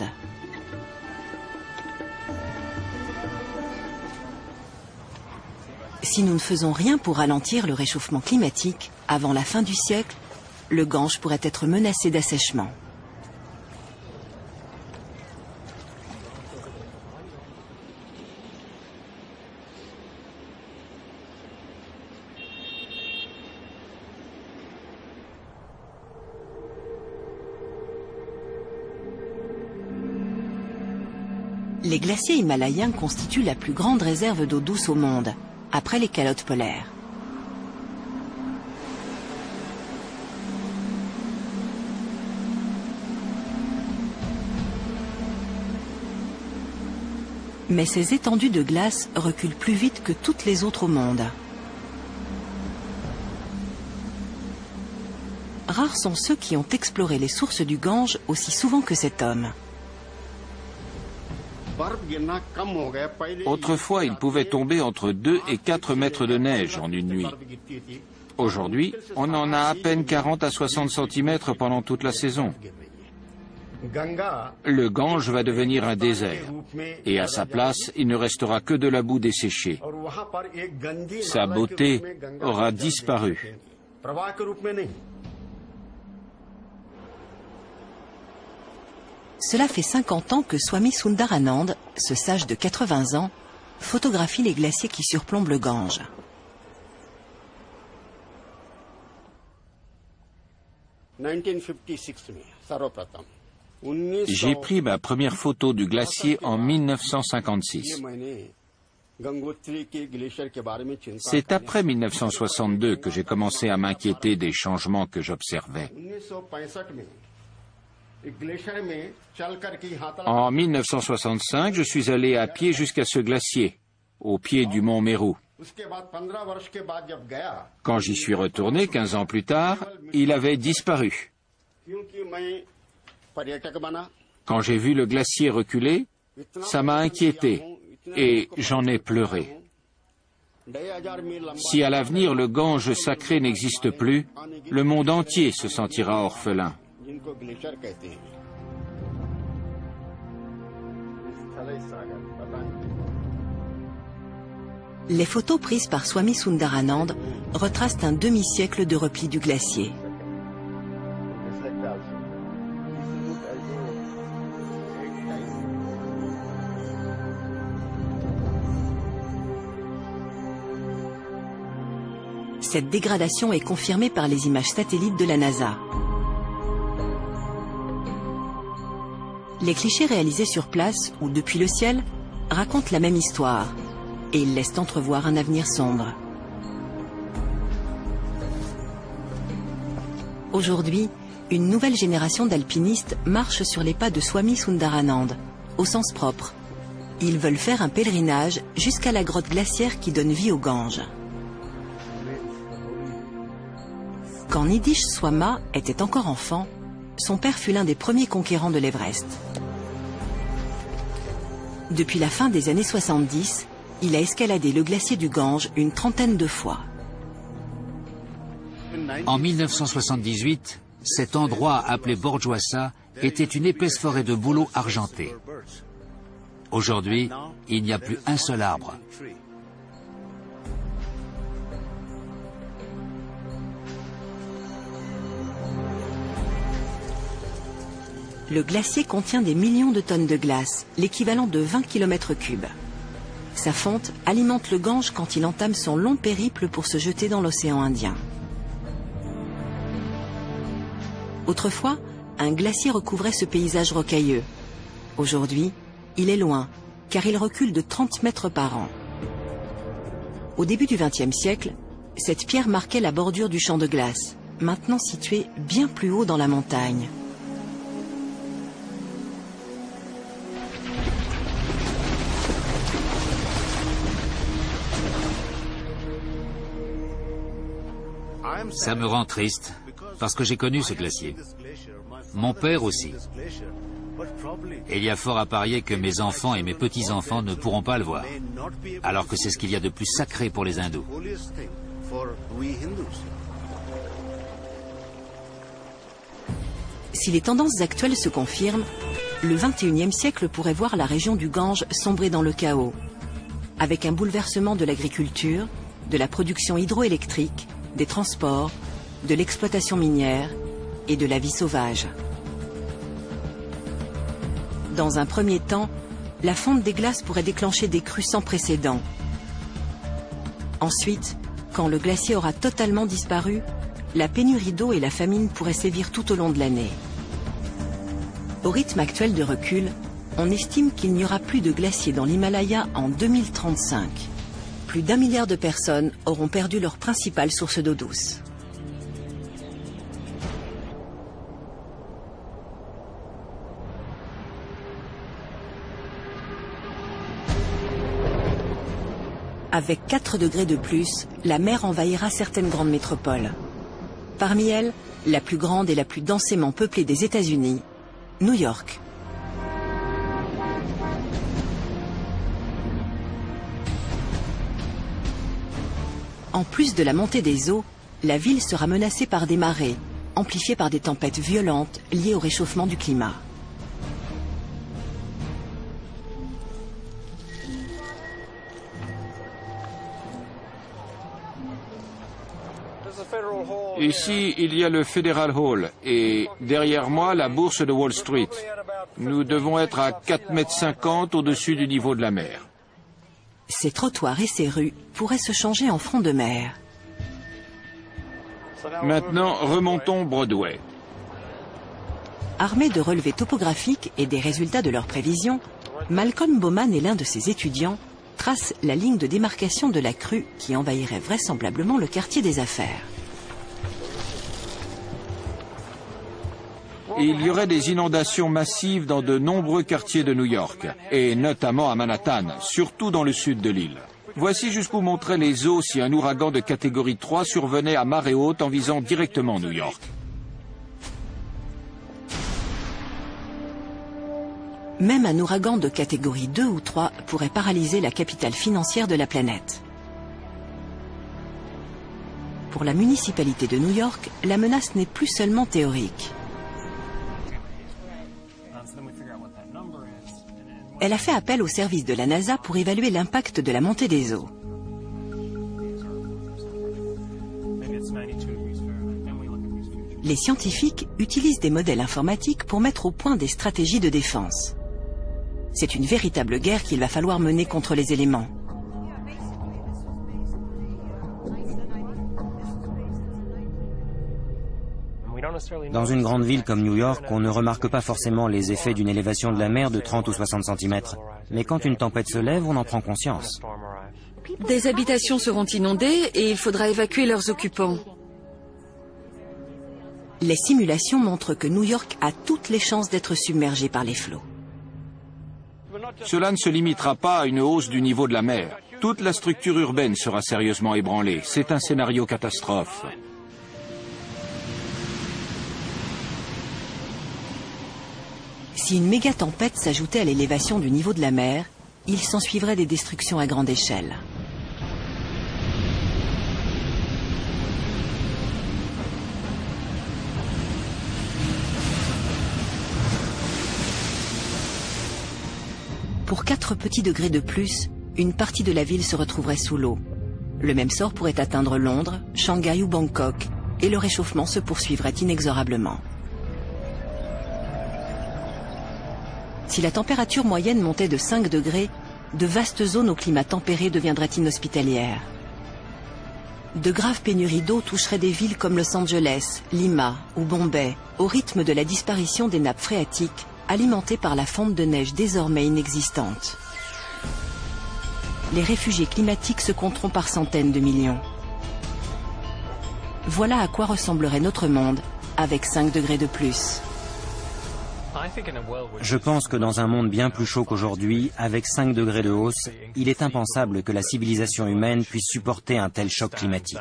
Si nous ne faisons rien pour ralentir le réchauffement climatique, avant la fin du siècle, le Gange pourrait être menacé d'assèchement. Les glaciers himalayens constituent la plus grande réserve d'eau douce au monde, après les calottes polaires. Mais ces étendues de glace reculent plus vite que toutes les autres au monde. Rares sont ceux qui ont exploré les sources du Gange aussi souvent que cet homme. Autrefois, il pouvait tomber entre deux et quatre mètres de neige en une nuit. Aujourd'hui, on en a à peine quarante à soixante centimètres pendant toute la saison. Le Gange va devenir un désert, et à sa place, il ne restera que de la boue desséchée. Sa beauté aura disparu. Cela fait cinquante ans que Swami Sundaranand, ce sage de quatre-vingts ans, photographie les glaciers qui surplombent le Gange. J'ai pris ma première photo du glacier en mille neuf cent cinquante-six. C'est après mille neuf cent soixante-deux que j'ai commencé à m'inquiéter des changements que j'observais. En mille neuf cent soixante-cinq, je suis allé à pied jusqu'à ce glacier, au pied du mont Meru. Quand j'y suis retourné, quinze ans plus tard, il avait disparu. Quand j'ai vu le glacier reculer, ça m'a inquiété et j'en ai pleuré. Si à l'avenir le Gange sacré n'existe plus, le monde entier se sentira orphelin. Les photos prises par Swami Sundaranand retracent un demi-siècle de repli du glacier. Cette dégradation est confirmée par les images satellites de la NASA. Les clichés réalisés sur place ou depuis le ciel racontent la même histoire et ils laissent entrevoir un avenir sombre. Aujourd'hui, une nouvelle génération d'alpinistes marche sur les pas de Swami Sundaranand, au sens propre. Ils veulent faire un pèlerinage jusqu'à la grotte glaciaire qui donne vie au Gange. Quand Nidish Swama était encore enfant, son père fut l'un des premiers conquérants de l'Everest. Depuis la fin des années soixante-dix, il a escaladé le glacier du Gange une trentaine de fois. En mille neuf cent soixante-dix-huit, cet endroit appelé Borjoasa était une épaisse forêt de bouleaux argentés. Aujourd'hui, il n'y a plus un seul arbre. Le glacier contient des millions de tonnes de glace, l'équivalent de vingt kilomètres cubes. Sa fonte alimente le Gange quand il entame son long périple pour se jeter dans l'océan Indien. Autrefois, un glacier recouvrait ce paysage rocailleux. Aujourd'hui, il est loin, car il recule de trente mètres par an. Au début du vingtième siècle, cette pierre marquait la bordure du champ de glace, maintenant situé bien plus haut dans la montagne. Ça me rend triste, parce que j'ai connu ce glacier. Mon père aussi. Et il y a fort à parier que mes enfants et mes petits-enfants ne pourront pas le voir, alors que c'est ce qu'il y a de plus sacré pour les hindous. Si les tendances actuelles se confirment, le vingt et unième siècle pourrait voir la région du Gange sombrer dans le chaos, avec un bouleversement de l'agriculture, de la production hydroélectrique, des transports, de l'exploitation minière et de la vie sauvage. Dans un premier temps, la fonte des glaces pourrait déclencher des crues sans précédent. Ensuite, quand le glacier aura totalement disparu, la pénurie d'eau et la famine pourraient sévir tout au long de l'année. Au rythme actuel de recul, on estime qu'il n'y aura plus de glaciers dans l'Himalaya en deux mille trente-cinq. Plus d'un milliard de personnes auront perdu leur principale source d'eau douce. Avec quatre degrés de plus, la mer envahira certaines grandes métropoles. Parmi elles, la plus grande et la plus densément peuplée des États-Unis, New York. En plus de la montée des eaux, la ville sera menacée par des marées, amplifiées par des tempêtes violentes liées au réchauffement du climat. Ici, il y a le Federal Hall et derrière moi, la bourse de Wall Street. Nous devons être à quatre mètres cinquante au-dessus du niveau de la mer. Ces trottoirs et ces rues pourraient se changer en front de mer. Maintenant, remontons Broadway. Armé de relevés topographiques et des résultats de leurs prévisions, Malcolm Bowman et l'un de ses étudiants tracent la ligne de démarcation de la crue qui envahirait vraisemblablement le quartier des affaires. Il y aurait des inondations massives dans de nombreux quartiers de New York, et notamment à Manhattan, surtout dans le sud de l'île. Voici jusqu'où montraient les eaux si un ouragan de catégorie trois survenait à marée haute en visant directement New York. Même un ouragan de catégorie deux ou trois pourrait paralyser la capitale financière de la planète. Pour la municipalité de New York, la menace n'est plus seulement théorique. Elle a fait appel au service de la NASA pour évaluer l'impact de la montée des eaux. Les scientifiques utilisent des modèles informatiques pour mettre au point des stratégies de défense. C'est une véritable guerre qu'il va falloir mener contre les éléments. Dans une grande ville comme New York, on ne remarque pas forcément les effets d'une élévation de la mer de trente ou soixante centimètres. Mais quand une tempête se lève, on en prend conscience. Des habitations seront inondées et il faudra évacuer leurs occupants. Les simulations montrent que New York a toutes les chances d'être submergée par les flots. Cela ne se limitera pas à une hausse du niveau de la mer. Toute la structure urbaine sera sérieusement ébranlée. C'est un scénario catastrophe. Si une méga-tempête s'ajoutait à l'élévation du niveau de la mer, il s'ensuivrait des destructions à grande échelle. Pour quatre petits degrés de plus, une partie de la ville se retrouverait sous l'eau. Le même sort pourrait atteindre Londres, Shanghai ou Bangkok, et le réchauffement se poursuivrait inexorablement. Si la température moyenne montait de cinq degrés, de vastes zones au climat tempéré deviendraient inhospitalières. De graves pénuries d'eau toucheraient des villes comme Los Angeles, Lima ou Bombay, au rythme de la disparition des nappes phréatiques, alimentées par la fonte de neige désormais inexistante. Les réfugiés climatiques se compteront par centaines de millions. Voilà à quoi ressemblerait notre monde avec cinq degrés de plus. Je pense que dans un monde bien plus chaud qu'aujourd'hui, avec cinq degrés de hausse, il est impensable que la civilisation humaine puisse supporter un tel choc climatique.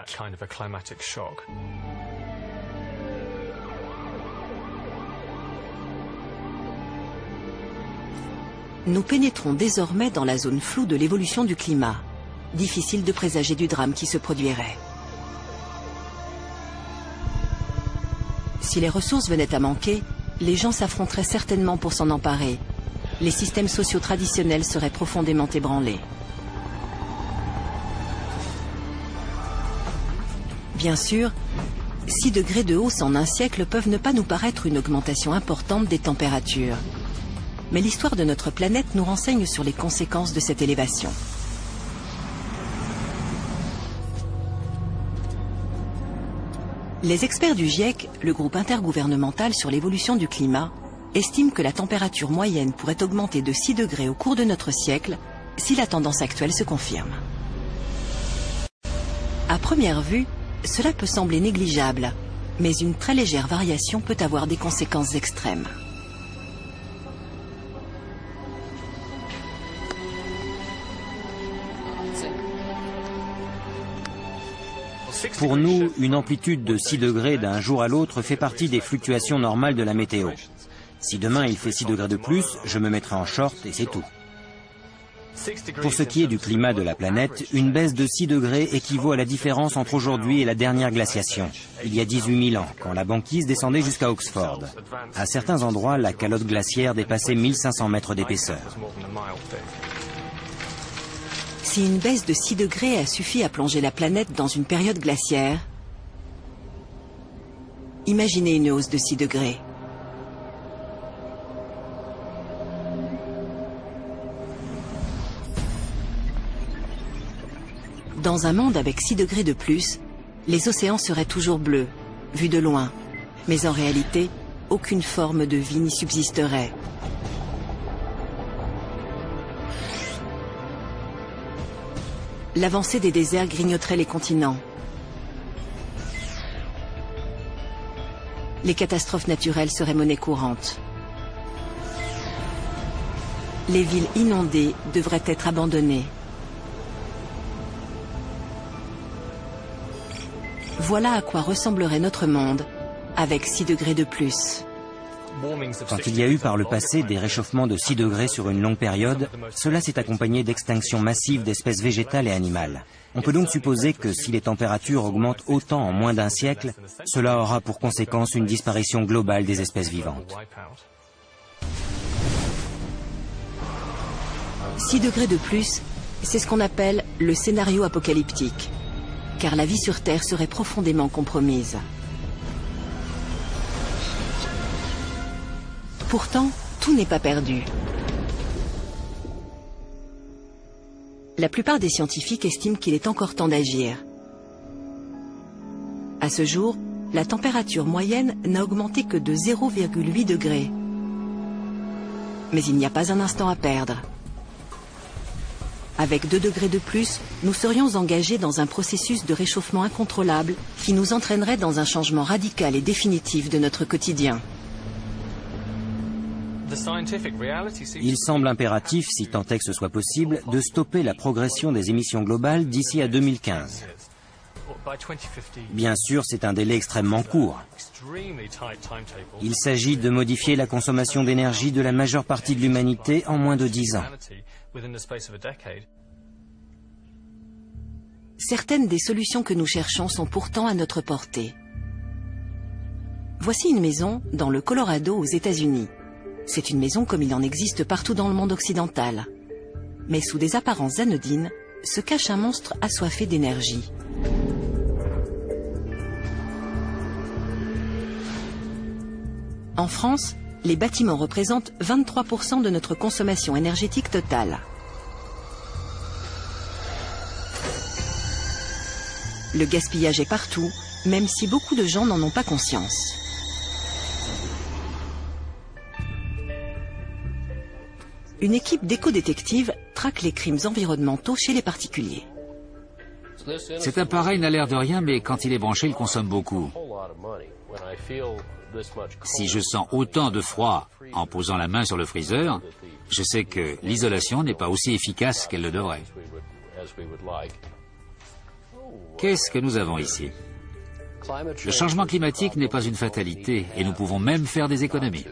Nous pénétrons désormais dans la zone floue de l'évolution du climat. Difficile de présager du drame qui se produirait. Si les ressources venaient à manquer, les gens s'affronteraient certainement pour s'en emparer. Les systèmes sociaux traditionnels seraient profondément ébranlés. Bien sûr, six degrés de hausse en un siècle peuvent ne pas nous paraître une augmentation importante des températures. Mais l'histoire de notre planète nous renseigne sur les conséquences de cette élévation. Les experts du GIEC, le groupe intergouvernemental sur l'évolution du climat, estiment que la température moyenne pourrait augmenter de six degrés au cours de notre siècle si la tendance actuelle se confirme. À première vue, cela peut sembler négligeable, mais une très légère variation peut avoir des conséquences extrêmes. Pour nous, une amplitude de six degrés d'un jour à l'autre fait partie des fluctuations normales de la météo. Si demain il fait six degrés de plus, je me mettrai en short et c'est tout. Pour ce qui est du climat de la planète, une baisse de six degrés équivaut à la différence entre aujourd'hui et la dernière glaciation, il y a dix-huit mille ans, quand la banquise descendait jusqu'à Oxford. À certains endroits, la calotte glaciaire dépassait mille cinq cents mètres d'épaisseur. Si une baisse de six degrés a suffi à plonger la planète dans une période glaciaire, imaginez une hausse de six degrés. Dans un monde avec six degrés de plus, les océans seraient toujours bleus, vus de loin. Mais en réalité, aucune forme de vie n'y subsisterait. L'avancée des déserts grignoterait les continents. Les catastrophes naturelles seraient monnaie courante. Les villes inondées devraient être abandonnées. Voilà à quoi ressemblerait notre monde avec six degrés de plus. Quand il y a eu par le passé des réchauffements de six degrés sur une longue période, cela s'est accompagné d'extinctions massives d'espèces végétales et animales. On peut donc supposer que si les températures augmentent autant en moins d'un siècle, cela aura pour conséquence une disparition globale des espèces vivantes. six degrés de plus, c'est ce qu'on appelle le scénario apocalyptique, car la vie sur Terre serait profondément compromise. Pourtant, tout n'est pas perdu. La plupart des scientifiques estiment qu'il est encore temps d'agir. À ce jour, la température moyenne n'a augmenté que de zéro virgule huit degrés. Mais il n'y a pas un instant à perdre. Avec deux degrés de plus, nous serions engagés dans un processus de réchauffement incontrôlable qui nous entraînerait dans un changement radical et définitif de notre quotidien. Il semble impératif, si tant est que ce soit possible, de stopper la progression des émissions globales d'ici à deux mille quinze. Bien sûr, c'est un délai extrêmement court. Il s'agit de modifier la consommation d'énergie de la majeure partie de l'humanité en moins de dix ans. Certaines des solutions que nous cherchons sont pourtant à notre portée. Voici une maison dans le Colorado aux États-Unis. C'est une maison comme il en existe partout dans le monde occidental. Mais sous des apparences anodines, se cache un monstre assoiffé d'énergie. En France, les bâtiments représentent vingt-trois pour cent de notre consommation énergétique totale. Le gaspillage est partout, même si beaucoup de gens n'en ont pas conscience. Une équipe d'éco-détectives traque les crimes environnementaux chez les particuliers. Cet appareil n'a l'air de rien, mais quand il est branché, il consomme beaucoup. Si je sens autant de froid en posant la main sur le freezer, je sais que l'isolation n'est pas aussi efficace qu'elle le devrait. Qu'est-ce que nous avons ici? Le changement climatique n'est pas une fatalité et nous pouvons même faire des économies.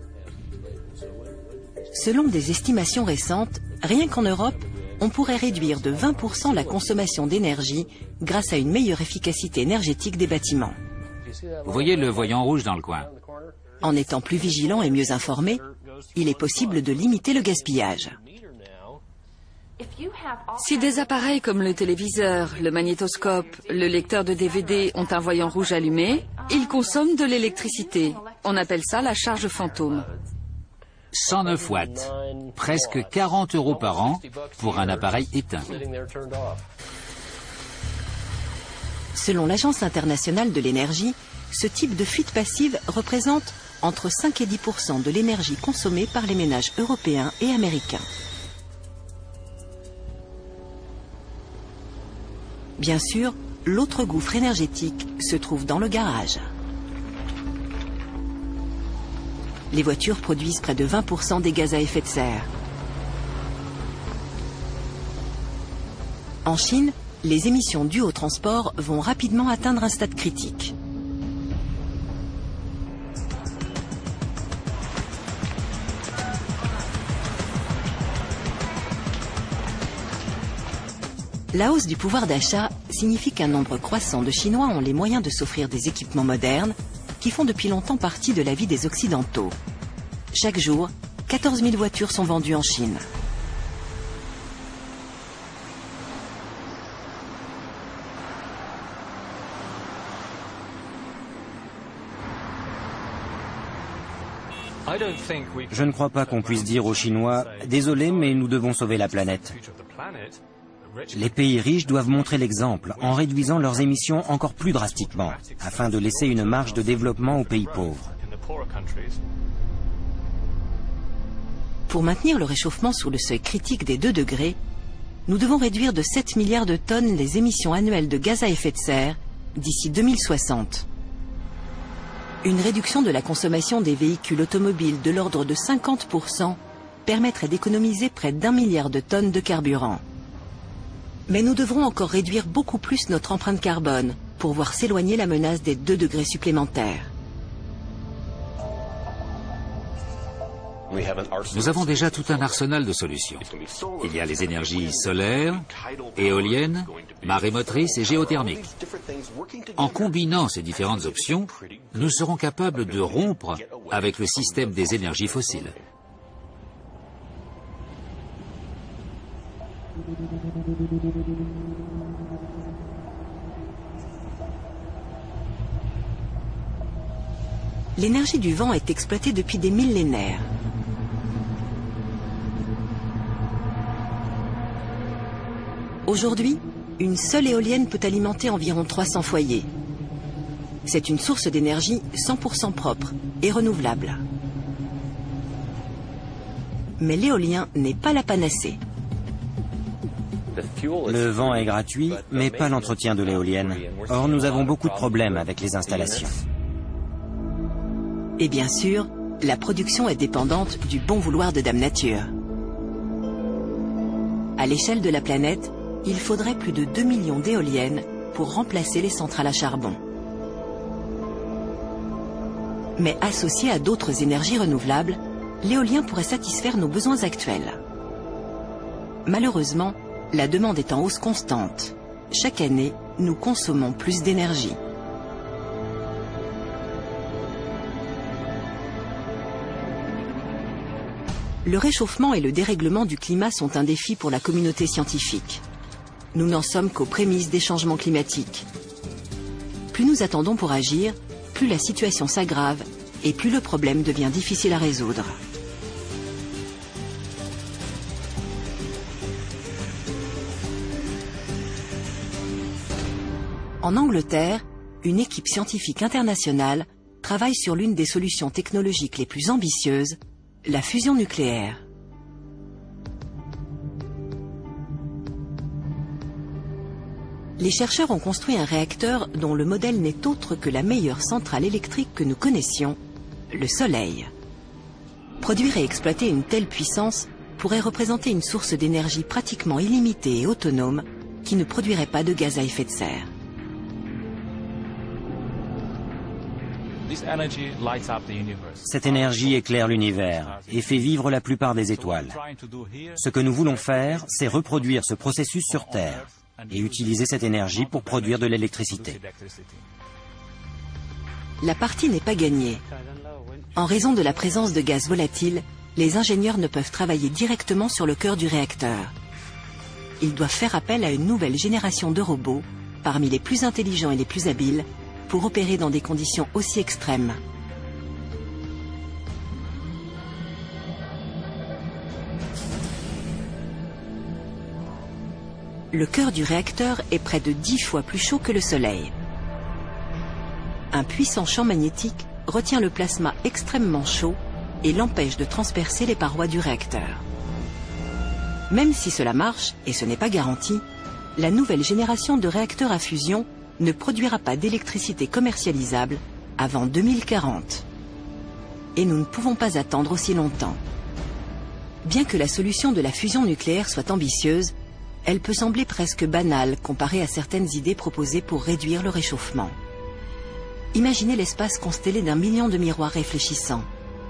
Selon des estimations récentes, rien qu'en Europe, on pourrait réduire de vingt pour cent la consommation d'énergie grâce à une meilleure efficacité énergétique des bâtiments. Vous voyez le voyant rouge dans le coin? En étant plus vigilant et mieux informé, il est possible de limiter le gaspillage. Si des appareils comme le téléviseur, le magnétoscope, le lecteur de D V D ont un voyant rouge allumé, ils consomment de l'électricité. On appelle ça la charge fantôme. cent neuf watts, presque quarante euros par an pour un appareil éteint. Selon l'Agence internationale de l'énergie, ce type de fuite passive représente entre cinq et dix pour cent de l'énergie consommée par les ménages européens et américains. Bien sûr, l'autre gouffre énergétique se trouve dans le garage. Les voitures produisent près de vingt pour cent des gaz à effet de serre. En Chine, les émissions dues au transport vont rapidement atteindre un stade critique. La hausse du pouvoir d'achat signifie qu'un nombre croissant de Chinois ont les moyens de s'offrir des équipements modernes qui font depuis longtemps partie de la vie des Occidentaux. Chaque jour, quatorze mille voitures sont vendues en Chine. Je ne crois pas qu'on puisse dire aux Chinois « Désolé, mais nous devons sauver la planète ». Les pays riches doivent montrer l'exemple en réduisant leurs émissions encore plus drastiquement, afin de laisser une marge de développement aux pays pauvres. Pour maintenir le réchauffement sous le seuil critique des deux degrés, nous devons réduire de sept milliards de tonnes les émissions annuelles de gaz à effet de serre d'ici deux mille soixante. Une réduction de la consommation des véhicules automobiles de l'ordre de cinquante pour cent permettrait d'économiser près d'un milliard de tonnes de carburant. Mais nous devrons encore réduire beaucoup plus notre empreinte carbone pour voir s'éloigner la menace des deux degrés supplémentaires. Nous avons déjà tout un arsenal de solutions. Il y a les énergies solaires, éoliennes, marémotrices et géothermiques. En combinant ces différentes options, nous serons capables de rompre avec le système des énergies fossiles. L'énergie du vent est exploitée depuis des millénaires. Aujourd'hui, une seule éolienne peut alimenter environ trois cents foyers. C'est une source d'énergie cent pour cent propre et renouvelable. Mais l'éolien n'est pas la panacée. Le vent est gratuit, mais pas l'entretien de l'éolienne. Or, nous avons beaucoup de problèmes avec les installations. Et bien sûr, la production est dépendante du bon vouloir de Dame Nature. À l'échelle de la planète, il faudrait plus de deux millions d'éoliennes pour remplacer les centrales à charbon. Mais associé à d'autres énergies renouvelables, l'éolien pourrait satisfaire nos besoins actuels. Malheureusement, la demande est en hausse constante. Chaque année, nous consommons plus d'énergie. Le réchauffement et le dérèglement du climat sont un défi pour la communauté scientifique. Nous n'en sommes qu'aux prémices des changements climatiques. Plus nous attendons pour agir, plus la situation s'aggrave et plus le problème devient difficile à résoudre. En Angleterre, une équipe scientifique internationale travaille sur l'une des solutions technologiques les plus ambitieuses, la fusion nucléaire. Les chercheurs ont construit un réacteur dont le modèle n'est autre que la meilleure centrale électrique que nous connaissions, le Soleil. Produire et exploiter une telle puissance pourrait représenter une source d'énergie pratiquement illimitée et autonome qui ne produirait pas de gaz à effet de serre. Cette énergie éclaire l'univers et fait vivre la plupart des étoiles. Ce que nous voulons faire, c'est reproduire ce processus sur Terre et utiliser cette énergie pour produire de l'électricité. La partie n'est pas gagnée. En raison de la présence de gaz volatiles, les ingénieurs ne peuvent travailler directement sur le cœur du réacteur. Ils doivent faire appel à une nouvelle génération de robots, parmi les plus intelligents et les plus habiles, pour opérer dans des conditions aussi extrêmes. Le cœur du réacteur est près de dix fois plus chaud que le Soleil. Un puissant champ magnétique retient le plasma extrêmement chaud et l'empêche de transpercer les parois du réacteur. Même si cela marche, et ce n'est pas garanti, la nouvelle génération de réacteurs à fusion ne produira pas d'électricité commercialisable avant deux mille quarante. Et nous ne pouvons pas attendre aussi longtemps. Bien que la solution de la fusion nucléaire soit ambitieuse, elle peut sembler presque banale comparée à certaines idées proposées pour réduire le réchauffement. Imaginez l'espace constellé d'un million de miroirs réfléchissants.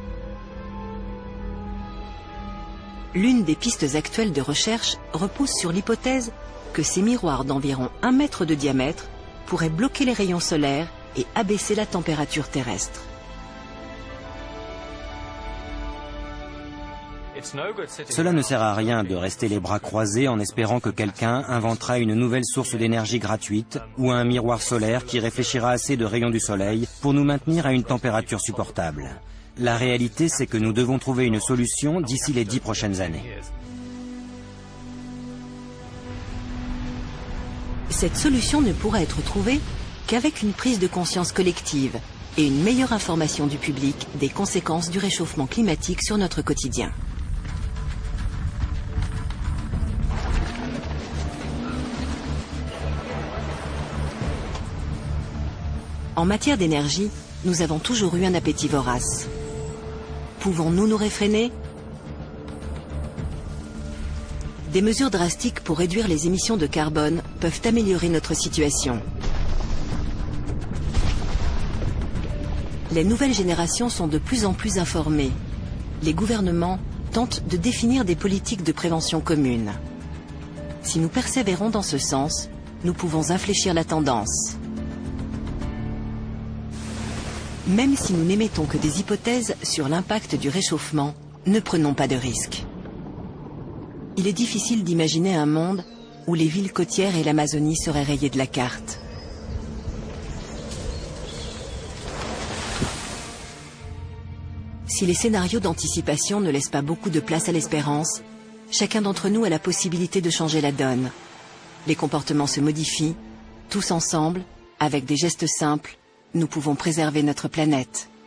L'une des pistes actuelles de recherche repose sur l'hypothèse que ces miroirs d'environ un mètre de diamètre pourraient bloquer les rayons solaires et abaisser la température terrestre. Cela ne sert à rien de rester les bras croisés en espérant que quelqu'un inventera une nouvelle source d'énergie gratuite ou un miroir solaire qui réfléchira assez de rayons du soleil pour nous maintenir à une température supportable. La réalité, c'est que nous devons trouver une solution d'ici les dix prochaines années. Cette solution ne pourra être trouvée qu'avec une prise de conscience collective et une meilleure information du public des conséquences du réchauffement climatique sur notre quotidien. En matière d'énergie, nous avons toujours eu un appétit vorace. Pouvons-nous nous réfréner ? Des mesures drastiques pour réduire les émissions de carbone peuvent améliorer notre situation. Les nouvelles générations sont de plus en plus informées. Les gouvernements tentent de définir des politiques de prévention communes. Si nous persévérons dans ce sens, nous pouvons infléchir la tendance. Même si nous n'émettons que des hypothèses sur l'impact du réchauffement, ne prenons pas de risques. Il est difficile d'imaginer un monde où les villes côtières et l'Amazonie seraient rayées de la carte. Si les scénarios d'anticipation ne laissent pas beaucoup de place à l'espérance, chacun d'entre nous a la possibilité de changer la donne. Les comportements se modifient, tous ensemble, avec des gestes simples, nous pouvons préserver notre planète.